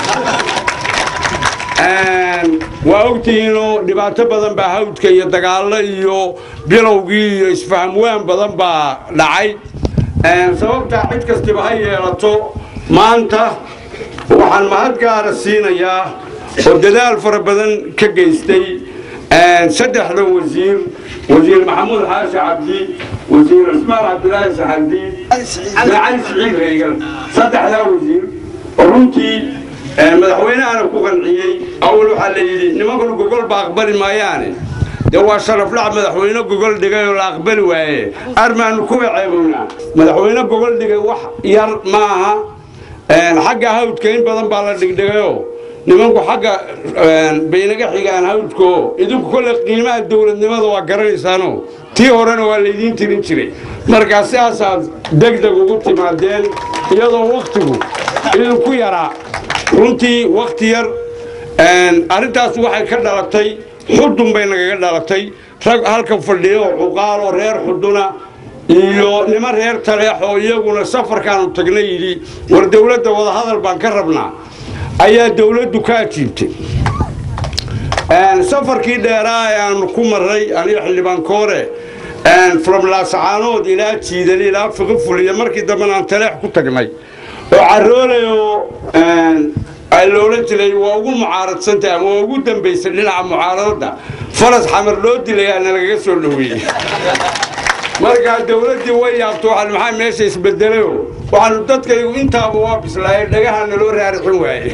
waa ogtiino dhibaato badan baa hawdka iyo dagaalo iyo bilowgii iyo isfaham waan badan baa dhacay sababta cid kastaba ay yeelato maanta waxaan mahad gaar siinayaa oo dadaal fara badan ka geystay saddexda wasiir maxamuud xaashi cabdi wasiir Ismaal Cabdilaahi Saxardi Macali Siciid Reegal saddexda wasiir runtii madaxweynaha ku qanciyay awal waxa la yiri nimanku gogol baa aqbali maayaan waa sharaf la madaxweyne gogol dhigay oo la aqbali waaye armaan ku ceebowna madaxweyne gogol dhigay wax yar maaha xagga hawdka in badan baa la dhigdhigayo nimanku xagga baynaga xigaan hawdko idinku kale qiimaha dawladnimada waa garanaysaano tii horena waa leedin tirin jiray marka siyaasad degdeg ugu timaadeen iyadoo waqtigu idinku yaraa runtii waqti yar arintaas waxay ka dhalatay xudun bay naga dhalatay rag halka fadhiyo uqaalo reer xuduna iyo niman reer taleexo iyaguna safarkan u tagnay yiri war dawladda wada hadal baan ka rabnaa ayaa dawladdu ka ajiibtay safarkii dheeraa aan ku maray aniga xildhibaan koore from Laascaanood ilaa Jiidal ilaa Fiqfuliya markii dambe aan taleex ku tagnay oo caroolayo ay loola jiray waa ugu mucaaradsantaa ama ugu dambeysay dhinaca mucaaradada faras xamar loo dilay aan laga soo dhaweeyay marka dawladdu way yaabto waxa maxay meesha isbedelay waxaan dadkaygu intaaba waa bislaayay dhagaxana loo raarixin waayay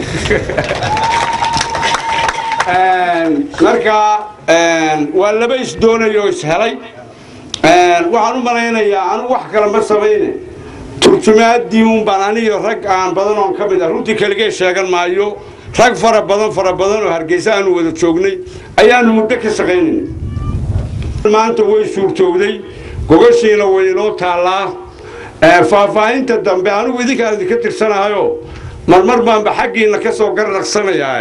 marka waa laba is doonayo is helay waxaan u malaynayaa aan wax kale ma sameeyay turjumaadii baan aniga rag aan badan oo kamid ah runtii kaliya sheegan maayo rag fara badan oo Hargeysa aan wada joognay ayaan muddo ka shaqeynay maanta way suurtowday gogoshiina way loo taalaa faahfaahinta dambe anigu idinka ka tirsanayo marmar baan xaqiina ka soo garnaqsanayaa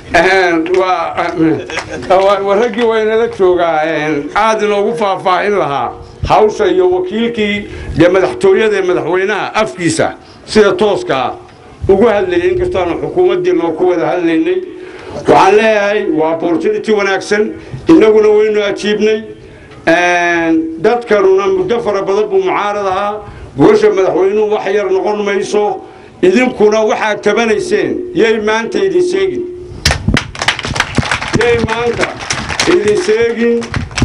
waa ragii waynala joogaa aad loogu faahfaahin lahaa hawsha iyo wakiilkii madaxtooyada madaxweynaha afkiisa sida tooska ugu hadlayay inkastoo xukuumaddiina ku wada hadlaynay waxaan leeyahay waa opportunity wanaagsan inaguna waynu ajiibnay dadkanuna muddo fara badan buu mucaarad ahaa gosha madaxweynuhu wax yar noqon mayso idinkuna waxaad tabanayseen yay maanta idin sheegin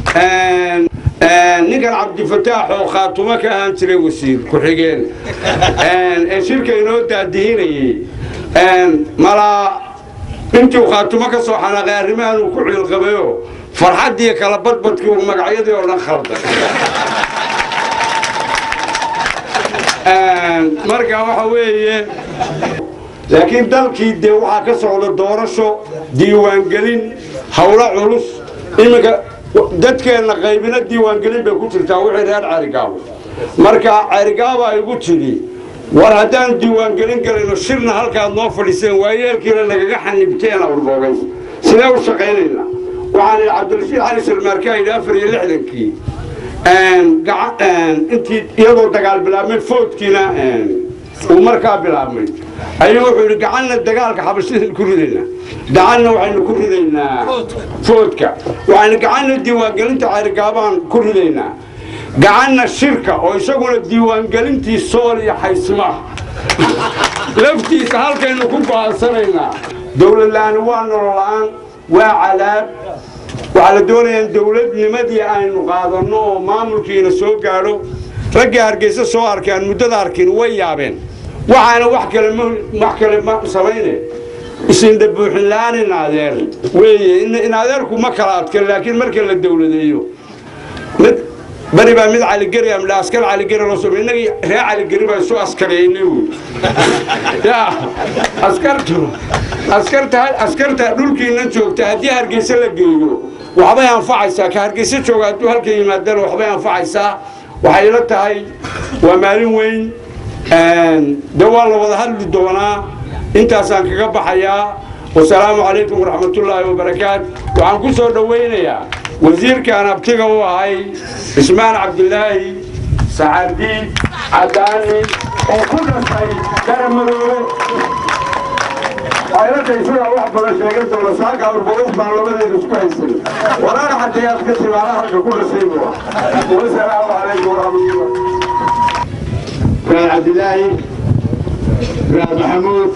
ninkan Cabdifataax oo khaatuma ka ahaan jiray wasiir ku xigeen shirka inoo daadihinayay mala intuu khaatuma ka soo xanaaqay arrimahan uu ku cilqabayo farxadii kala badbadkii uu magacyadii oo dhan khaldan marka waxa weeye laakiin dalkii dee waxaa ka socda doorasho diiwaangelin howlo culus iminka dadkeenna qaybina diiwaangelin bay ku jirtaa wixii reer Ceerigaabo marka Ceerigaabo ay ugu tiri war haddaan diiwaangelin galino shirna halkaad noo fadhiiseen waayeelkiina nagaga xanibteen Awrboogay sidee u shaqaynaynaa waxaan Cabdirashiid Cali Salmaarkaa yidhi 64kii intii iyadoo dagaal bilaabmay foodkiina uu markaa bilaabmay ayuu wuxuu yidhi gacanna dagaalka xabashida ku ridaynaa gacanna waxaynu ku ridaynaa foodka waxaynu gacanna diiwaangelinta Ceerigaabaan ku ridaynaa gacanna shirka oo isaguna diiwaangelintii sool iyo xaysma laftiisa halkaynu ku go'aansanaynaa dowlad la'aan waa nolol la'aan waa cadaab waxaa la doonayaa in dowladnimadii aynu qaadanno oo maamulkiina soo gaadho raggii Hargeysa soo arkeen muddada arkin way yaabeen waxaana wax kale ma samayne isin buuxin la'aan in adeer weeye in adeerku ma kala adkan laakiin marka la dowladeeyo bari baa mid cali gari am askar cali gari loo soo inagii reer cali gari baa soo askareeyay ya askarta dhulkiina joogta haddii Hargeysa la geeyo waxbay anfacaysaa ka Hargeysa jooga hadduu halka yimaadana waxbay anfacaysaa waxay la tahay waa maalin weyn dawaa la wada hadli doonaa intaasaan kaga baxayaa wasalaamu calaykum waraxmatullaahi wabarakaatu waxaan ku soo dhawaynayaa wasiirkan abtiga u ahay Ismaan Cabdilaahi Saacadi Cadaani oo ku dhashay Darmadoobe ayada isla wax badan sheegay doona saaka Awrboogay baan labadeeda isku haysay walaal hadii aad ka timaada halka ku dhashay wasalaamu calaykum waraxmatullaahi Cabdilaahi Maxamuud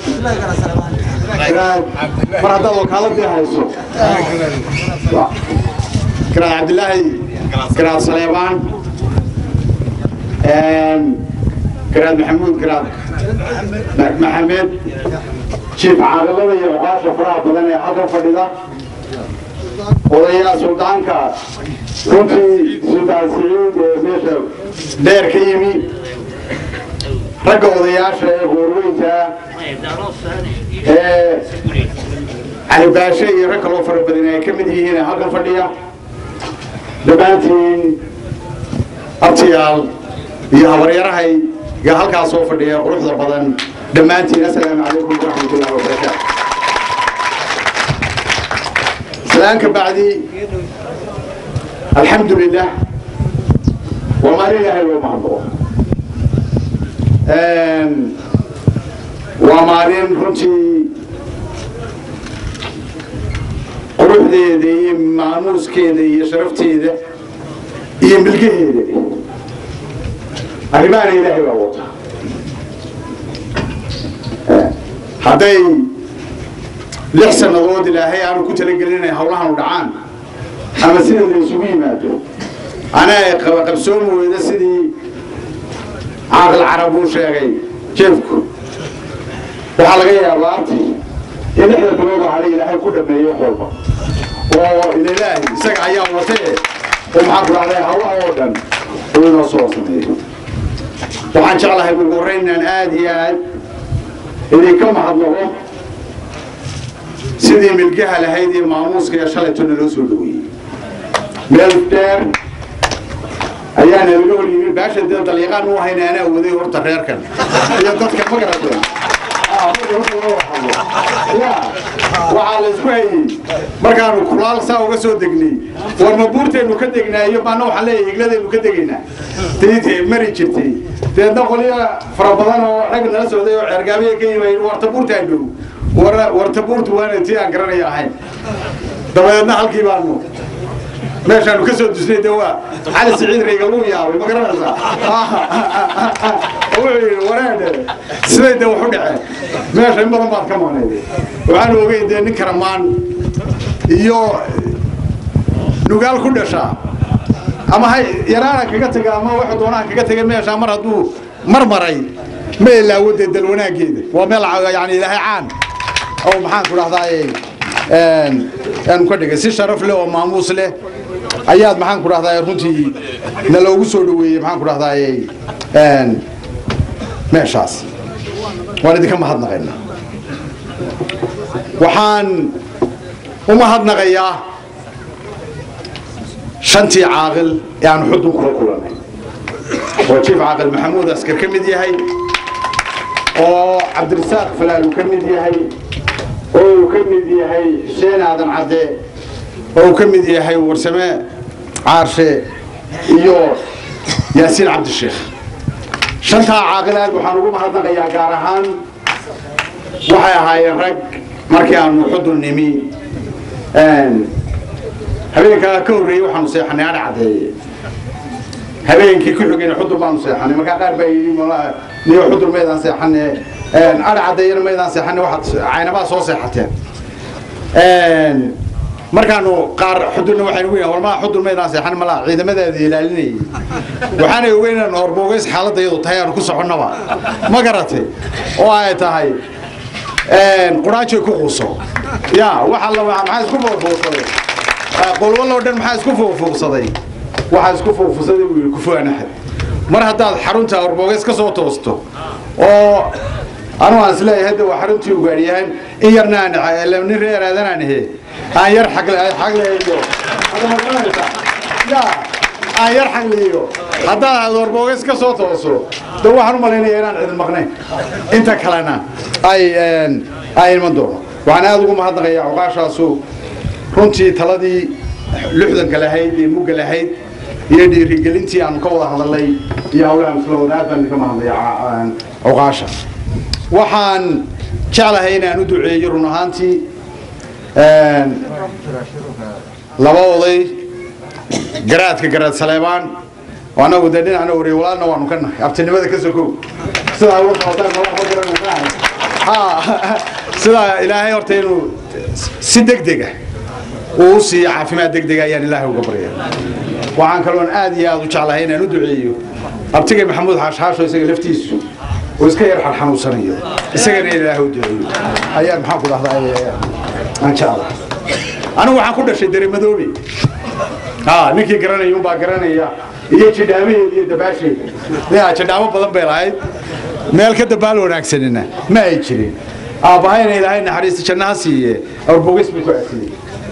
marada wakaaladii hayso كراد عبد الله كراد سليمان كراد محمود كراد محمد شيف عاقلة يوقاش فرع بدن حضر فريضة ويا سلطان كا كنت سلطان سعيد ميشر دير كيمي رجع وياش غورويتا علي باشا يركلوا فرع بدن كمدي هنا حضر فريضة دبانتين أبتيال يا هوريرهاي يا هالك عصوف اللي يروح ضربان دبانتين السلام عليكم ورحمة الله وبركاته. سلامك بعدي الحمد لله وما لله إلا ما الله. وما لين كنتي قروح ذي ماموس كذي شرفتي ذي يملكه ذي أريمان إلهي ووطا هذي لحسن نضود إلهي أنا كنت لقلنا حولها ودعان أما سيدي اللي يسوي ماتو أنا قبسوم وإذا سيدي عاقل عرب وشيغي كيفكم وحلقي يا بارتي إن إحنا بنوضع عليه إلهي كل ما يحولها وإلهي سقع أيام وسيء ومحاكل عليها الله أولا ونصوص منه وحان شغله يقول قرينا الآديات اللي كم حضره سيدي ملقاها لهيدي المعموس يا شلتون الأسودوي ملتر أيانا يقول لي باشا دي طليقان هو هنا أنا وذي ورطة غير كان يضطك مقرأ وعلى اسمعي مركانو كلال ساو uga soo degnay war mabuurteenu ka degnaayo baana waxa leeyahay igladeenu ka degnaa tiiti mari jirtay teedna qoliya farabadan oo rag nala socday oo Ceergaabiye ka yimid warta buurta ay dhow warta buurtu waana tii aan garanay ahayn dabadeedna halkii baanu meeshaan ka soo dusnay dawaa Cali Saciid Reegal uu yaabay ma garanaysaa waraade sidee wax u dhacay meesha in badan baad ka maqnayd waxaan ogeeyay nin karamaan iyo nugaal ku dhasha ama hay yaraana kaga taga ama wax doonaa kaga tagay meesha mar haduu marmaray ma ilaa wada dal wanaageeda waa meel yaani ilaahay caan oo maxaan ku raahday aan ku dhigay si sharaf leh oo maamuus leh ayaad maxaan ku raahday runtii naloogu soo dhaweeyay maxaan ku raahday meeshaas waan idinka mahadnaqaynaa waxaan u mahadnaqayaa shantii caaqil ee aan xudun kula kulannay oo jiif caaqil maxamuud askar ka mid yahay oo cabdirasaaq falaal uu ka mid yahay oo uu ka mid yahay xuseen aadan cadde oo uu ka mid yahay warsame caarshe iyo yaasiin cabdisheekh shantaa caaqil aad waxaan ugu mahadnaqayaa gaar ahaan waxay ahaayeen rag markii aanu xudun nimi habeenkaa ka horreeyey waxaanu seexanay adha caddeeye habeenkii ku xigayna xudun baanu seexanay markaa qaar baa yidhi niyo xudun maydaan seexane adha caddeeyena maydaan seexane waxaad caynabaa soo seexateen markaanu qaar xudunna waxaynu weynaa walmaa xudun maydaan seexan malaa ciidamadaada ilaalinayay waxaanay ogeynaan horboogays xaaladda iyadu tahay aanu ku soconnaba ma garatay oo ay tahay quraanjoy ku quuso ya waxa la maxaa isku foofoosaday qolwaloo dhan maxaa isku foofoosaday waxa isku foofoosaday wiil ku fuanaxad mar haddaad xarunta horboogays ka soo toosto oo anu aan isleeyahay hadda waa xaruntii u gaadhiyahan in yarna aan nin reer aadanaan ahe aan yar xagleeyo aan yar xagleeyo haddaad horboogays ka soo tooso de waxaan u malaynayaa inaan cidin maqnayn inta kalena ay iman doono waxaan aad ugu mahadnaqayaa cuqaashaasu runtii taladii luxdanka lahayd ee mugga lahayd iyo dhiirigelintii aanu ka wada hadalnay iyo hawlaha mislooda aad baan idinka mahadnaqayaa cuqaasha waxaan jeclahay inaan u duceeyo run ahaantii laba oday garaadka garaad saleebaan anagu dee dhinacna wareey walaalna waanu ka nahay abtinimada ka sokow sidaa uga qabataan malaha garanaysaa sidaa ilaahay horta inuu si degdega uu siiyo caafimaad degdega ayaan ilaahay uga baryaa waxaan kaloon aad iyo aad u jeclahay inaan u duceeyo abtigay maxamuud xaashxaasho isaga laftiisu oo iska yar xanuunsanayo isagana in ilaahay u duceeyo ayaan maxaan ku dhahdaa aan jeclahay anigu waxaan ku dhashay dareemadoobe ninkii garanaya unbaa garanaya iyo jidhaamaheeda iyo dabaasheeda jidhaamo badan bay lahayd meel ka dabaal wanaagsanina ma ay jirin aabbahayna ilaahay naxariista jannaha siiye awrbogeys buu ku aasiyey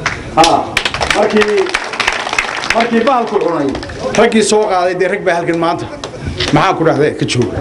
markii bahalku cunay raggii soo qaaday dee rag baa halkan maanta maxaan ku dhahday ka jooga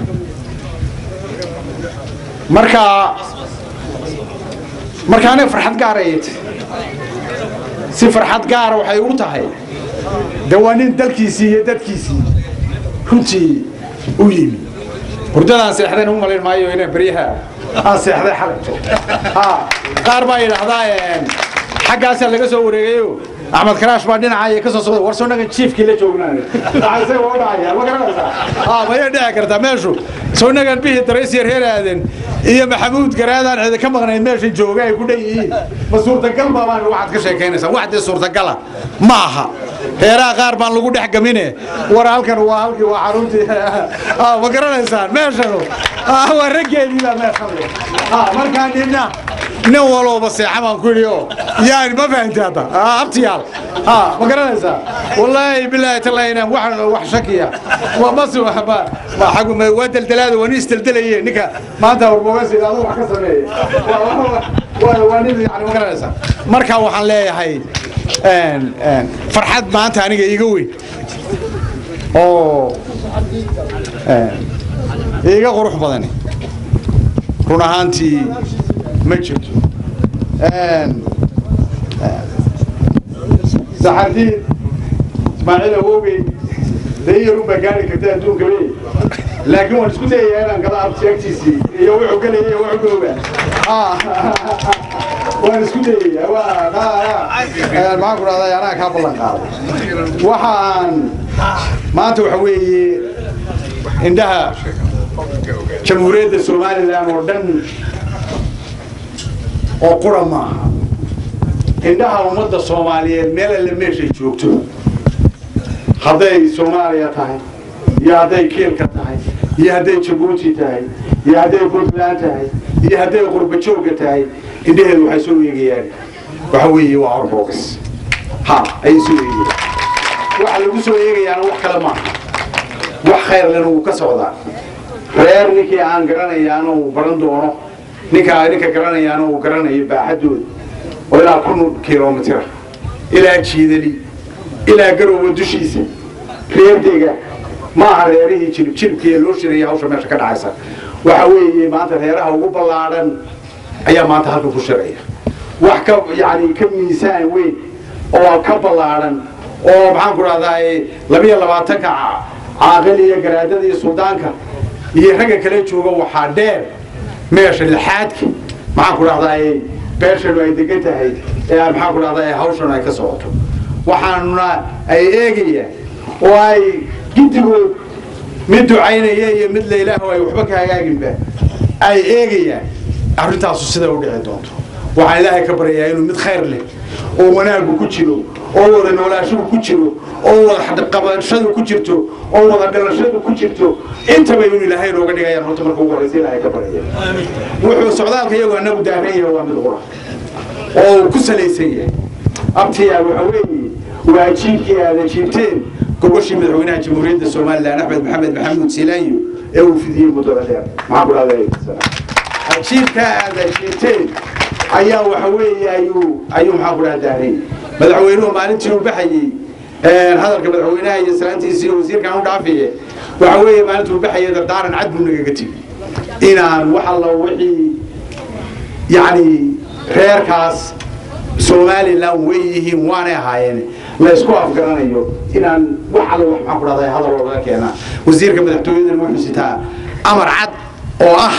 marka aniga farxad gaarayt si farxad gaara waxay u tahay de waa nin dalkiisii iyo dadkiisii runtii u yimi hurdadaan seexdeen u malayn maayo inaan beryaha aan seexday xalagto qaar baa yidhaahdaa xaggaasaa laga soo wareegayo axmed karaash baa dhinacaya ka soo socday war soo nagan jiifkii la joognaan isaga waa dhacaya ma garanaysaa maya dhici kartaa meeshu soo nagan bihii daraysiya reer aadan iyo maxamuud garaadaan cidi ka maqnayn meesha jooga ay ku dhan yihiin ma suurtagal baabaan waxaad ka sheekaynaysaa wax dee suurtagala ma aha heeraha qaar baan lagu dhex gamine war halkan waa halkii waa xaruntii ma garanaysaan meeshanu waa raggeedii baa meeshan markaa nin walooba seexa baan ku yidhi oo yani ma fahamti hadda abtiyaal ma garanaysaa wallaahi bilaahi tallaahina wax shakiya waa deldelaada waa nin isdeldelayee ninka maanta warboogasi aduu wax ka sameeye waa nin yani ma garanaysaa marka waxaan leeyahay farxad maanta aniga iiga weyn oo iiga qurux badani run ahaantii ma jirto saxardiin ismaaciil awowgey dayarun baa gaari karta adduunka leey laakiin waan isku dayayaa inaan gala abti agtiisii iyo wuxuu galaya iyo wuxuu gooba waan isku dayayaa maxaan ku dhahday anaa kaa ballan qaaday waxaan maanta waxa weeye indhaha jamhuuriyadda somalilan oo dhan oo qura maaha indhaha ummadda soomaaliyeed meel alle meeshay joogto hadday soomaaliya tahay iyo hadday kiilka tahay iyo hadday jabuuti tahay iyo hadday puntland tahay iyo hadday qurbajoogga tahay indhaheedu waxay soo eegayaan waxa weeye waa awrboogas ayay soo eegayaan waxa lagu soo eegayaana wax kale maaha wax khayr lena wuu ka socdaa reer ninkii aan garanayaana uu baran doono ninka garanayaan uu garanayo baaxadooda oo ilaa 1,000 kilomitir ilaa jiidali ilaa garowga dushiisa reerdega ma aha reerihii jilibkii loo shirayay hawsha meesha ka dhacaysa waxa weeye maanta reeraha ugu ballaaran ayaa maanta halka ku shiraya wax ka yani ka miisaan weyn oo ka ballaaran oo maxaan ku raahdaa 22 caaqil iyo garaadada iyo suldaanka iyo ragga kale jooga waxaa dheer meesha lixaadki maxaan ku raahdaa beeshanu ay degan tahay maxaan ku raahdaa hawshan ay ka socoto waxaanuna ay eegayaan oo ay gidigood mid ducaynaya iyo mid leeyahay ay waxba ka hagaaginba ay eegayaan arintaasu sida u dhici doonto waxaan ilaahay ka baryayaa inuu mid khayr leh oo wanaagu ku jiro oo wada noolaashuhu ku jiro oo wada qabashadu ku jirto oo wada dhalashadu ku jirto intaba inuu ilaahay nooga dhigayaan horta marka ugu horeysa ilaahay ka baryaya wuxuu socdaalka iyagu anagu daaraya waa mid qura oo ku salaysan yahay abtiyaa waxa weeye waajiibkii aada jiibteen gogoshii madaxweynaha jamhuuriyadda Soomaaliland Axmed Maxamed Maxamuud Siilaanyo ee uu fidiyay muddo dheer maxaa ku dhacday ajiibka aada jiibteen ayaa waxa weeye ayuu maxaa ku dhacday madaxweynuhu maalintii uu baxayay hadalka madaxweynaha iyo salaantiisa iyo wasiirkan u dhaafiyay waxa weeye maalintii uu baxayay dardaaran cad buu naga gatay inaan waxa la wixii yani reerkaas Soomaaliland way yihiin waana ahaayeen la isku afgaranayo inaan waxa la wax ku dhacday hadal oo laga keenaa wasiirka madaxtooyada wuxuu sitaa amar cad oo ah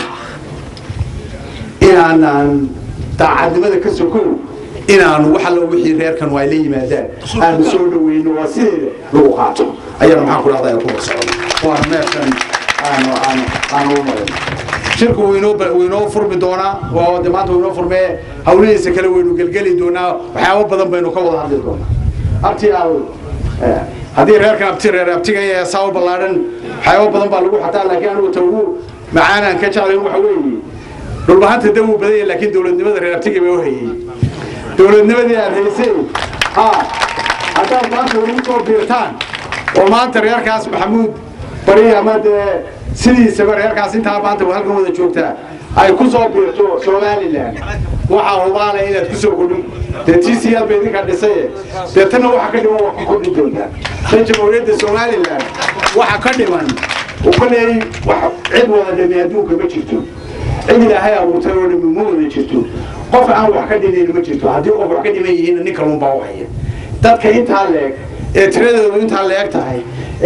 inaan daacadnimada ka sokow inaan waxa la wixii reerkan way la yimaadaan aan soo dhaweyno waa sidii lagu qaato ayaan maxaan ku dhacday ku socdo waa meeshan aan u maray shirku weynoo furmi doonaa waa maanta weynoo furmee hawlihiisa kale weynu gelgeli doonaa waxyaabo badan baynu ka wada hadli doonaa abtiyaal haddii reerkan abtiga ee saaw ballaaran waxyaabo badan baa lagu xataa laakiin anigu tawu macaanaan ka jeclay waxa weeye dhulbahanta dawu badan laakiin dawladnimada reer abtiga bay u hayay dawladnimadii aad haysay haddaad maanta ugu soo biirtaan oo maanta reerkaas maxamuud bari ama sidiisaba reerkaas intaa maanta halkan wada joogtaa ay ku soo biirto Soomaaliland waxa hubaana inaad ku soo kordhin TCL bay idinka dhisay deetana waxa ka dhiman wax ku kordhin doontaa jamhuuriyadda Soomaaliland waxa ka dhiman oo kale wax cid wada dhimay adduunka ma jirto cid ilaahay abuurtay oo dhimay ma wada jirto qof aan wax ka dhimayn ma jirto haddii qof wax ka dhiman yihiin ninka loo baa waxaya dadka intaa leeg ee tiradoodu intaa leeg tahay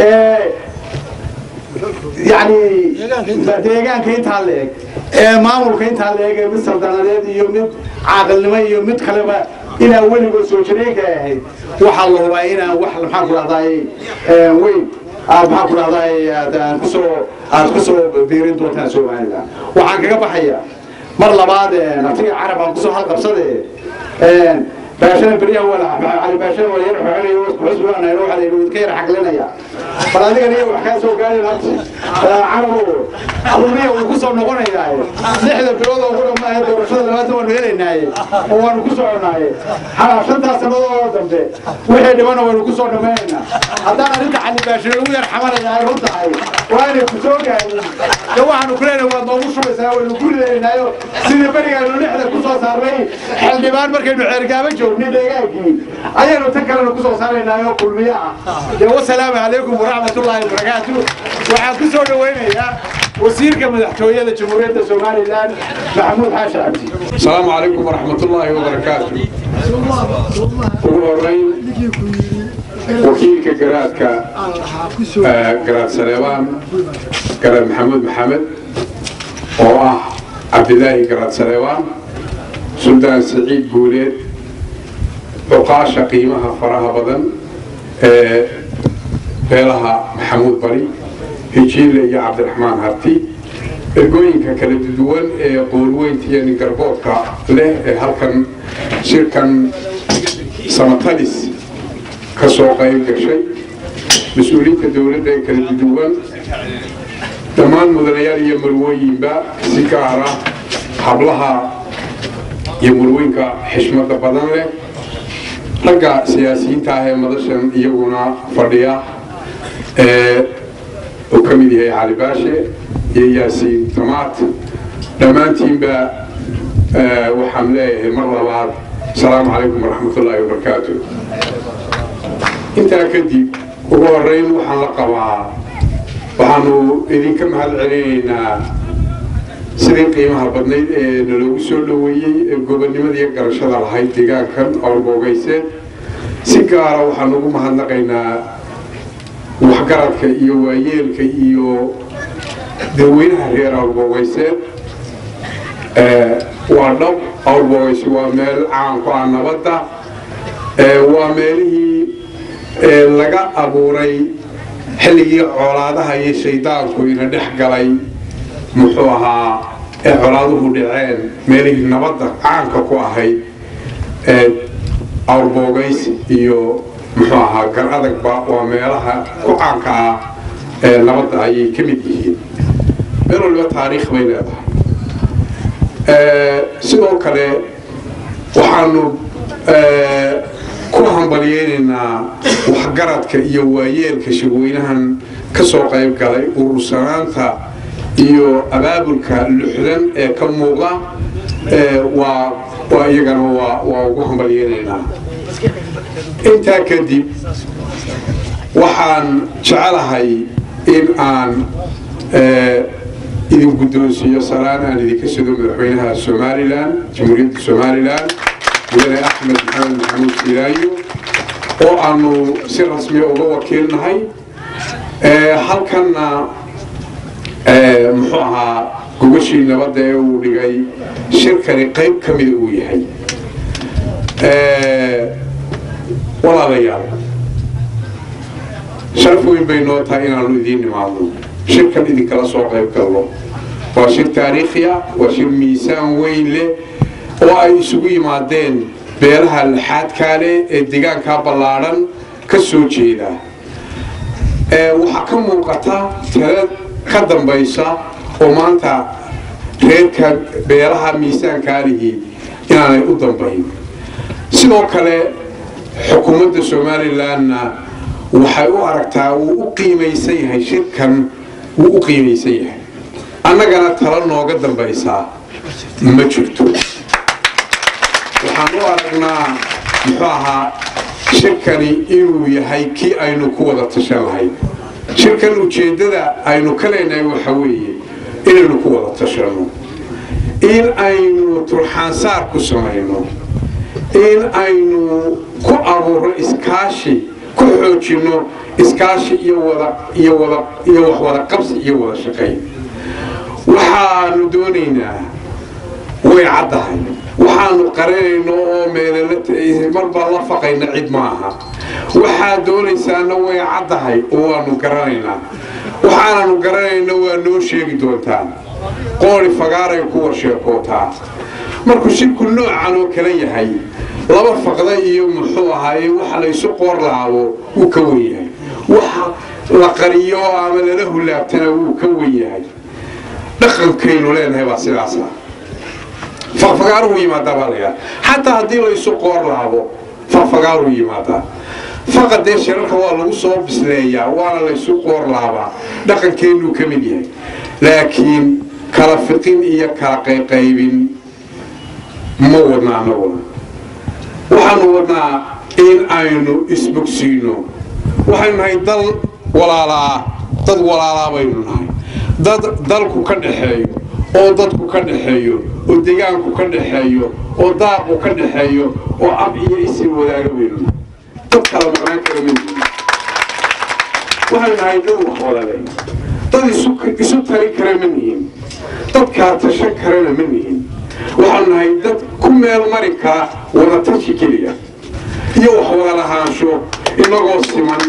يعني deegaanka inta leeg ee maamulka inta leeg ee misaldaneed iyo mid caaqilnimo iyo mid kaleba ina weliba soo jireeyay ahayd waxa loo hubaa ina wax maxaa ku dhacday weyn maxaa ku dhacday aad ku soo biirin doontaan Soomaaliland waxaan kaga baxaya mar labaad naftiga carab aan ku soo halqabsaday باشا بريا ولا على باشا ولا يروح عليه وحسب أنا يروح عليه وذكر حق لنا يا فلذلك أنا وحكاسه قال لي عربو أظنيه وقصة نقولنا يا نحن بلوضة وقولنا ما هي ورشة ما تقول هنا يا هو نقصة ناي حنا شنطة سنوات دمته وحده وانا ونقصة نمينا هذا أنا على باشا ويا حمل يا رد هاي وأنا كسوق يعني لو عن كلنا وضوش بس هو كل لنا يو سيد بريا نحن قصة صاري حل ديوان مركب عرقابة أيها تكلم كسر صارنا يوم كل مياه والسلام عليكم ورحمة الله وبركاته وعكسوا وين يا وزير كم الحكوية الجمهورية السوماليلاند محمود حاشا عبدي. السلام عليكم ورحمة الله وبركاته. وكيل كجرات جرات سليمان جرات محمد عبد الله جرات سليمان سلطان سعيد بوليد عقاشة قيمها فراها بدن بيلها محمود بري هيجيل يا عبد الرحمن هرتي الجوين كانت الدول قولوين تياني قربوكا له هالكن شركا سمتاليس كسوق يمكن مسؤولية الدولة كانت الدول تمام مدنيال يمروين با سكارة حبلها يمروين كحشمة بدن له ragga siyaasiyiinta ah ee madashan iyaguna fadhiya oo ka mid yahay Cali Baashe iyo Yaasiin Tamaat dhammaantiinba وحملاه مرة بعد السلام عليكم ورحمة الله وبركاته انت كدي وقرين وحن لقبا وحنو إذن كم هالعلينا سنين قيمها بدني نلو سولوي قبل ما ذيك قرشة على هاي تيجا كان أو بوجيسين سكارة وحنو مهلقينا وحكرت كيو ويل كيو دوينها غير أو بوجيسين وعندهم أو بوجيس ومال عن قان نبضة وماله لقى أبوري حلي عرادها يشيطان كوينا دحقلي محوها عراده دعين ماله نبضة عنك كواهي أو بوجيس يو محوها قرادك با ومالها كوعنك نبضة أي كمية بيرو له تاريخ بيناتها sidoo kale waxaanu ku hambalyeynaa waxgaradka iyo waayeelka shirweynahan ka soo qayb galay urursanaanta iyo abaabulka luxdan ee ka muuqda waa iyagana waa ugu hambalyeynaa intaa kadib waxaan jecelahay in aan إذن قدوسية صلاة أن إذا كسدوا مدحوينها سوماليلاند جمهورية سوماليلاند ولا أحمد محمود سيلايو وأنه سير رسمي أو وكيلنا هاي هل كان محوها قوشي نبدا ولغاي شركة قيب كميدوية هاي ولا ليال شرفوا بينوتها إن الذين معلوم شركة إذا كلا سوق يبكره وشر تاريخية وشر ميسان وين له وأي سوي مادين بيرها الحاد كاله الدجاج كابلارن كسوتشي ده وحكم وقتها ثلاث خدم بيسا ومانتا ريك بيرها ميسان كاله يعني قدام بين سنو كله حكومة الصومالي لنا وحيو أركتها وقيميسيها شركة وقيميسيها أنا قلت ترى إنه قدم بيسا ما شفته وحنو أركنا محاها شركة إنه يهي كي أينو كودا تشالهاي شركة وجدة أينو كلنا وحويه إنه كودا تشالو إن أينو ترحان صار كسمينو إن أينو كأبور إسكاشي كحوجينو إسكاشي يوضع قبس يوضع شقي وحانو دونينا ويعدهاي وحانو قرينو ميلالت مربى الله فقينا عيد معها وحا دونيسانا ويعدهاي وانو قرينا وحانو قرينا وانو شيك دونتان قولي فقاري كور شيكوتان markuu shirku noocan oo kale yahay laba faqda iyo muxuu ahaay waxa la isu qoor laabo uu ka weeyahay waxa la qariyo ama la hulaabtana uu ka weeyahay dhaqankeenu leenahay baa sidaas ah faqfaqaaru yimaada baalaya hatta hadii la isu qoor laabo faqfaqaaru yimaada faqad shirka waa lagu soo bisleeyaa waana la isu qoor laaba dhaqankeenu ka mid yahay laakiin kala fiqin iyo kala qaybin ما ودنا نقول وحن ودنا إن أينو إسبوكسينو وحن هاي دل ولا لا بيننا دلكو كن حيو أو دتكو كن حيو وديانكو كن حيو أو داقو كن حيو أو أبي يسير ولا بيننا تكلم معنا كلامين وحن هاي دل ولا لا دل يسوق تاريخ كلامين تكاتشكرنا منهم waxaan nahay dad ku meel mari kara wada tashi keliya iyo wax wada lahaansho inagoo siman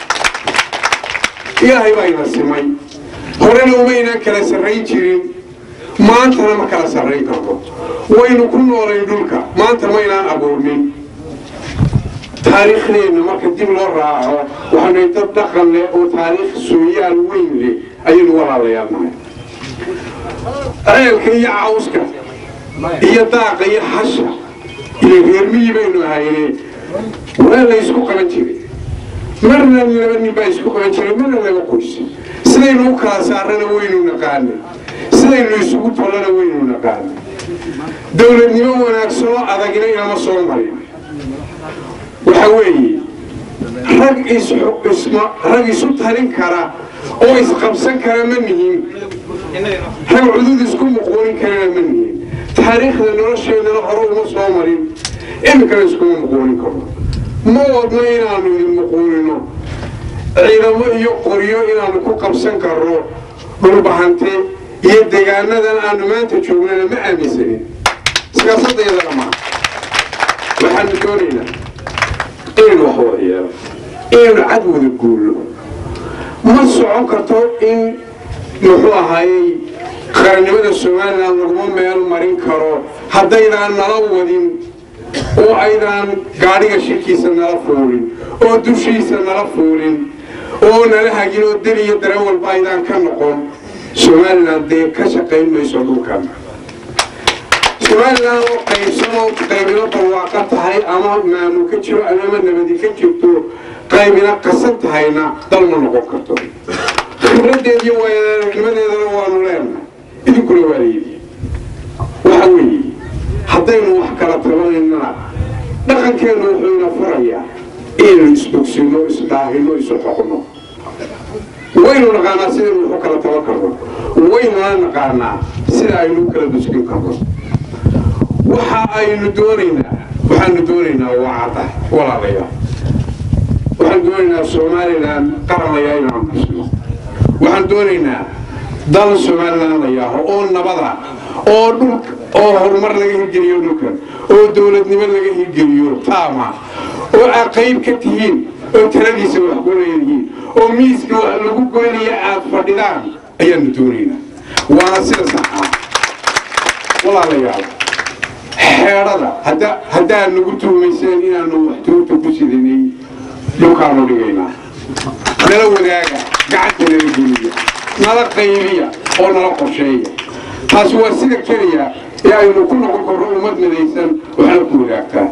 ilaahay baa ina simay horena umaynan kala sarrayn jirin maantana ma kala sarrayn karto waynu ku noolayn dhulka maanta maynaan abuurnin taariikhdeena marka dib loo raaco waxaan nahay dad dhaqan leh oo taariikh sooyaal weyn leh ayaynu walaalayaal nahay ceelka iyo cawska iyo daaqa iyo xasha iyo reermiyii baynu ahayneen waa la isku qaban jiray marna laba nin baa isku qaban jiray marna laba qoys sidaynu u kala saarana waynu naqaanay sidaynu isugu tolana waynu naqaanay dowladnimo wanaagsanoo adagina inama soo marin waxa weeye rag isu talin kara oo isqabsan kara ma nihin rag cudud isku muquunin karana ma nihin taariikhda nolosheedana hore uma soo marin iminkana iskuma muquunin karo ma wadno inaanu idin muquunino ciidamo iyo qoryo inaanu ku qabsan karno dhulbahante iyo deegaanadan aanu maanta joognana ma aaminsanin siyaasadayadana maa waxaanu doonaynaa inaynu wax wada yeelo inaynu cad wada guulno ma socon karto in muxuu ahaayey qarannimada somalilan laguma meel marin karo haddaydaan nala wadin oo aydaan gaadhiga shirkiisa nala fuulin oo dushiisa nala fuulin oo nala hagin oo deli iyo dareen walba aydaan ka noqon somalilan dee ka shaqayn mayso dhulkan somalilan oo qaybsanoo qaybino barwaaqa tahay ama maamul ka jiro ama nabadi ka jirto qaybina qasan tahayna dal ma noqon karto khibradeed iyo waayaragnimadeedana waanu leenahay idinkuna waa leediin waxa weeye haddaynu wax kala tabanaynana dhaqankeennu wuxuu ina furayaa inaynu isbogsino isdhaahino isu xoqno waynu naqaanaa sidaynu wuxu kala taban karno waynuna naqaanaa sida aynu kala duskin karno waxaanu doonaynaa waa cadda walaalayaal waxaan doonaynaa somalilan qaranlayaa inaan dhisno waxaan doonaynaa dal somalilan la yaaho oo nabada oo horumar laga hirgeliyo dhulkan oo dowladnimo laga hirgeliyo taama oo aad qayb ka tihiin oo taladiisa wax ku leeyihiin oo miiska wax lagu goynaya aad fadhidaan ayaanu doonaynaa waana sida saxa walaalayaal xeerada haddaan nagu tuumayseen inaanu wax tuurta ku sidanay dhulkaanu dhigaynaa nala wadaaga gacanta nala geliya nala qaybiya oo nala qorsheeya taasi waa sida keliya ee aynu ku noqon karno ummad midaysan waxna ku wadaagtaa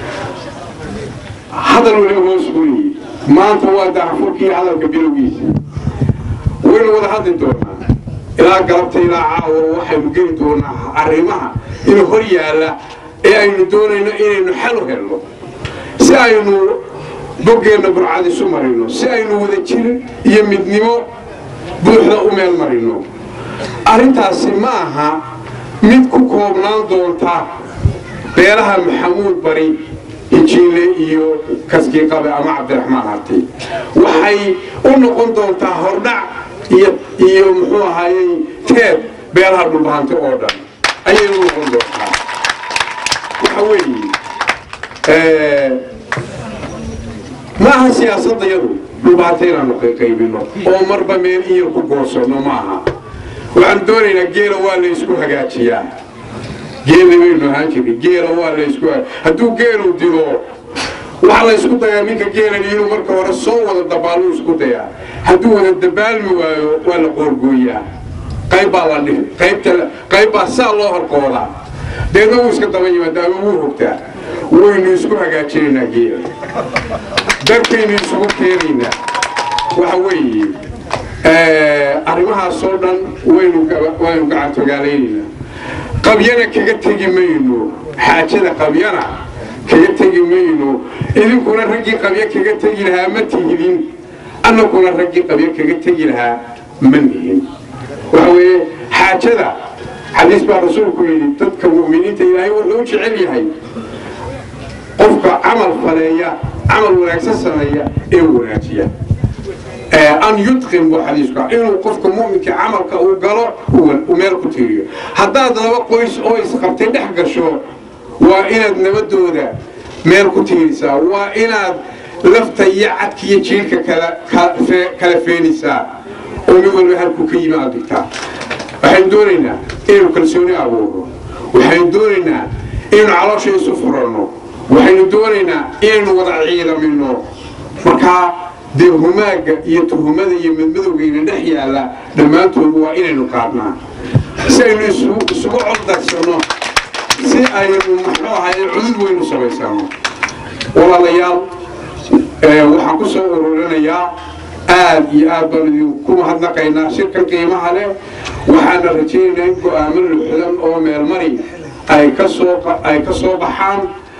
hadal weli hoos buliye maanta waa daafurkii hadalka bilowgiisa waynu wada hadli doonaa ilaa galabta ilaa caawa waxaynu geli doonaa arrimaha inuu hor yaalla ee aynu doonayno inaynu xal u helno si aynu boggeenna burcad isu marino si aynu wada jir iyo midnimo buuxda u meel marino arrintaasi ma aha mid ku koobnaan doonta beelaha maxamuud bari ijiinle iyo kaskii qabe ama cabdiraxmaan harti waxay u noqon doontaa hordhac iyo muxuu ahaayey teed beelaha dhulbahante oo dhan ayay u noqon doontaa waxa weeye maaha siyaasadayadu dhulbahante inaanu qaybino oo marba meel iyo ku goosanno maaha waxaan doonaynaa geela waa la isku hagaajiyaa geela waynu ahaan jiray geela waa la isku hadduu geelu dilo waxaa la isku dayaa ninka geelani inuu marka hore soo wada dabaaluu isku dayaa hadduu wada dabaalmi waayo waa la qoorgooyaa qaybbaa la dhihi qaybbaa saa loo horqoodaa deedna wuu iska daba yimaada ama wuu hogtaa waynu isku hagaajinaynaa geela darkaynu isugu keenaynaa waxa weeye arrimahaasoo dhan waynu gacantogaalaynaynaa qabyana kaga tegi mayno xaajada qabyana kaga tegi mayno idinkuna raggii qabyo kaga tegi lahaa ma tihidin annakuna raggii qabyo kaga tegi lahaa ma nihin waxa weeye xaajada xadiis baa rasuulku yidhi dadka mu'miniinta ilaahay wuxuu u jecel yahay qofka camal faleeya camal wanaagsan sameeya ee wanaajiya أن يتقن بحديثك إنه قفك مؤمن كعملك وقاله ومالك تيريو حتى هذا لو قويس أو يسقطين حق شو وإن نبدو ذا مالك تيريسا وإن لفت يعد كي يجيلك كلفينيسا ومقول بهالكو كيما أدكتا وحين دورنا إنه كلسوني أبوه وحين دورنا إنه على شيء سفرانه وحين دورنا إنه وضع عيدا منه فكا dee humaaga iyo tuhumada iyo midmadowgayna dhex yaalla dhammaantood waa inaynu qaadnaa si aynu isugu coddagsano si aynu muxuu ahaye cudud weynu samaysano walaalayaal waxaan ku soo ururinayaa aad iyo aad baan idinku mahadnaqaynaa shirkan qiimaha leh waxaana rajaynaynaa in go'aamo luxdan oo meelmari ay ka soo baxaan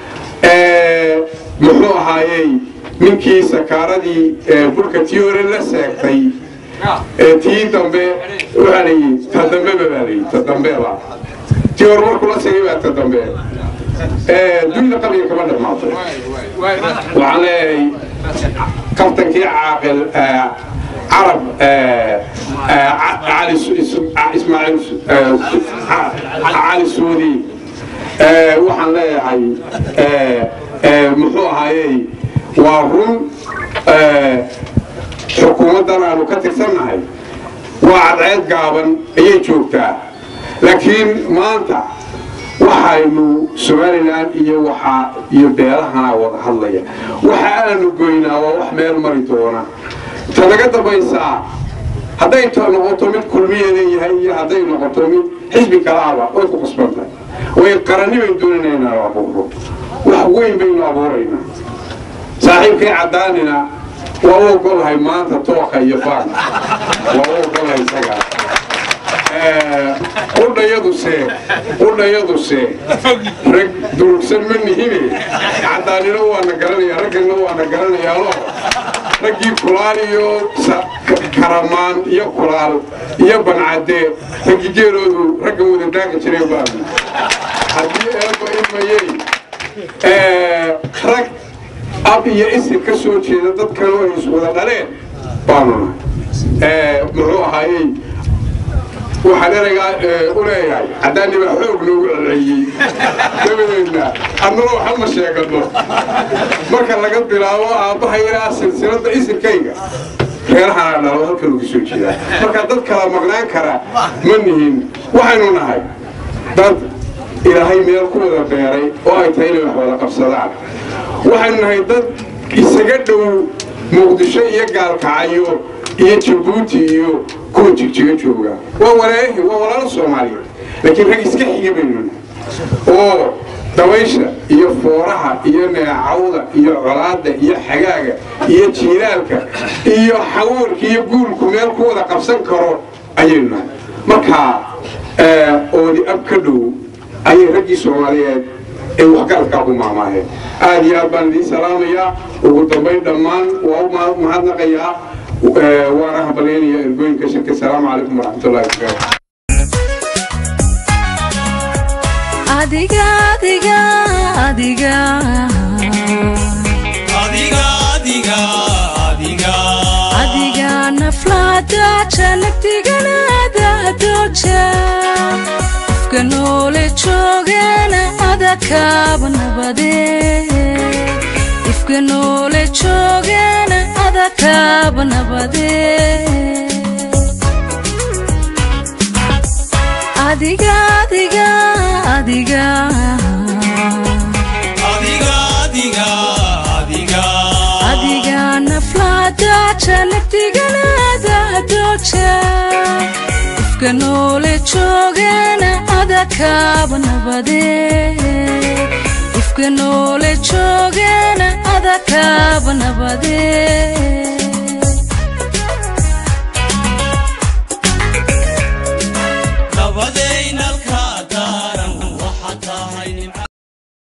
muxuu ahaayey ninkii sakaaradii burka tii hore la seegtay tii dambe waxaa layidhi ta dambeba baa layidhi ta dambeba tii hore markuu la seegay baa ta dambe dunida qabiga kama dhamaato waxaan leeyahay kabtankii caaqil carab ismaaciil cali suudi waxaan leeyahay muxuu ahaayey waa run xukuumaddan aanu ka tirsannahay waa cadceed gaaban ayay joogtaa laakiin maanta waxaynu somalilan iyo beelahana wada hadlaya waxa aanu goynaa waa wax meel mari doona ta naga dambaysaa hadday noqoto mid kulmiyeeda yahay iyo hadday noqoto mid xisbi kalaaba way ku qasbantahay way qaranni baynu doonayna inaan abuuro wax weyn baynu abuuraynaa saaxiibkay caddaanina waa u ogolahay maanta tooka iyo faanka waa u ogolahay isagaa qudhayaduse rag durugsan ma nihine caddaanina waana garanaya raggana waana garanayaalo raggii kulaal iyo karamaan iyo kulaal iyo bancadee raggii geeloodu ragga wada daaqi jireen baanu haddii eeba ilmayey rag ab iyo isir ka soo jeeda dadkanu ay iswada dhaleen baanu nahay muxuu ahaayey waxaan eraygaa u leeyahay caddaani baa xoog noogu celceliyey dabadeedna annuna waxa ma sheegano marka laga bilaabo aabbaha ilaa silsiladda isirkayga reerahanaa dhalo halkan uga soo jeedaa marka dad kala maqnaan kara ma nihin waxaynu nahay dad ilaahay meel ku wada beeray oo ay tahay inay wax wada qabsadaan waxaynu nahay dad isaga dhow muqdisho iyo gaalkacayo iyo jabuuti iyo kuwa jigjiga jooga waa walaalo soomaaliyeed laakiin rag iska xiga baynu oo dabaysha iyo fooraha iyo neecawda iyo colaadda iyo xagaaga iyo jiilaalka iyo xawoorka iyo guulku meel ku wada qabsan karo ayaynu nahay markaa oodi ab ka dhow ayay raggii soomaaliyeed ee waxgaradkaa ku maamaaheen aad iyo aad baan idiin salaamayaa ugu dambayn dhammaan waa u mahadnaqayaa وانا هبليني الجوين كشركة. السلام عليكم ورحمة الله وبركاته. adiga naflaada janagtigana dadoja qofka noole joogana adakaaba nabade qofka noole joogana adakaaba nabade adiga naflaada janagtigana dadoja qofka noole joogana adakaaba nabade qofka noole joogana adakaaba nabade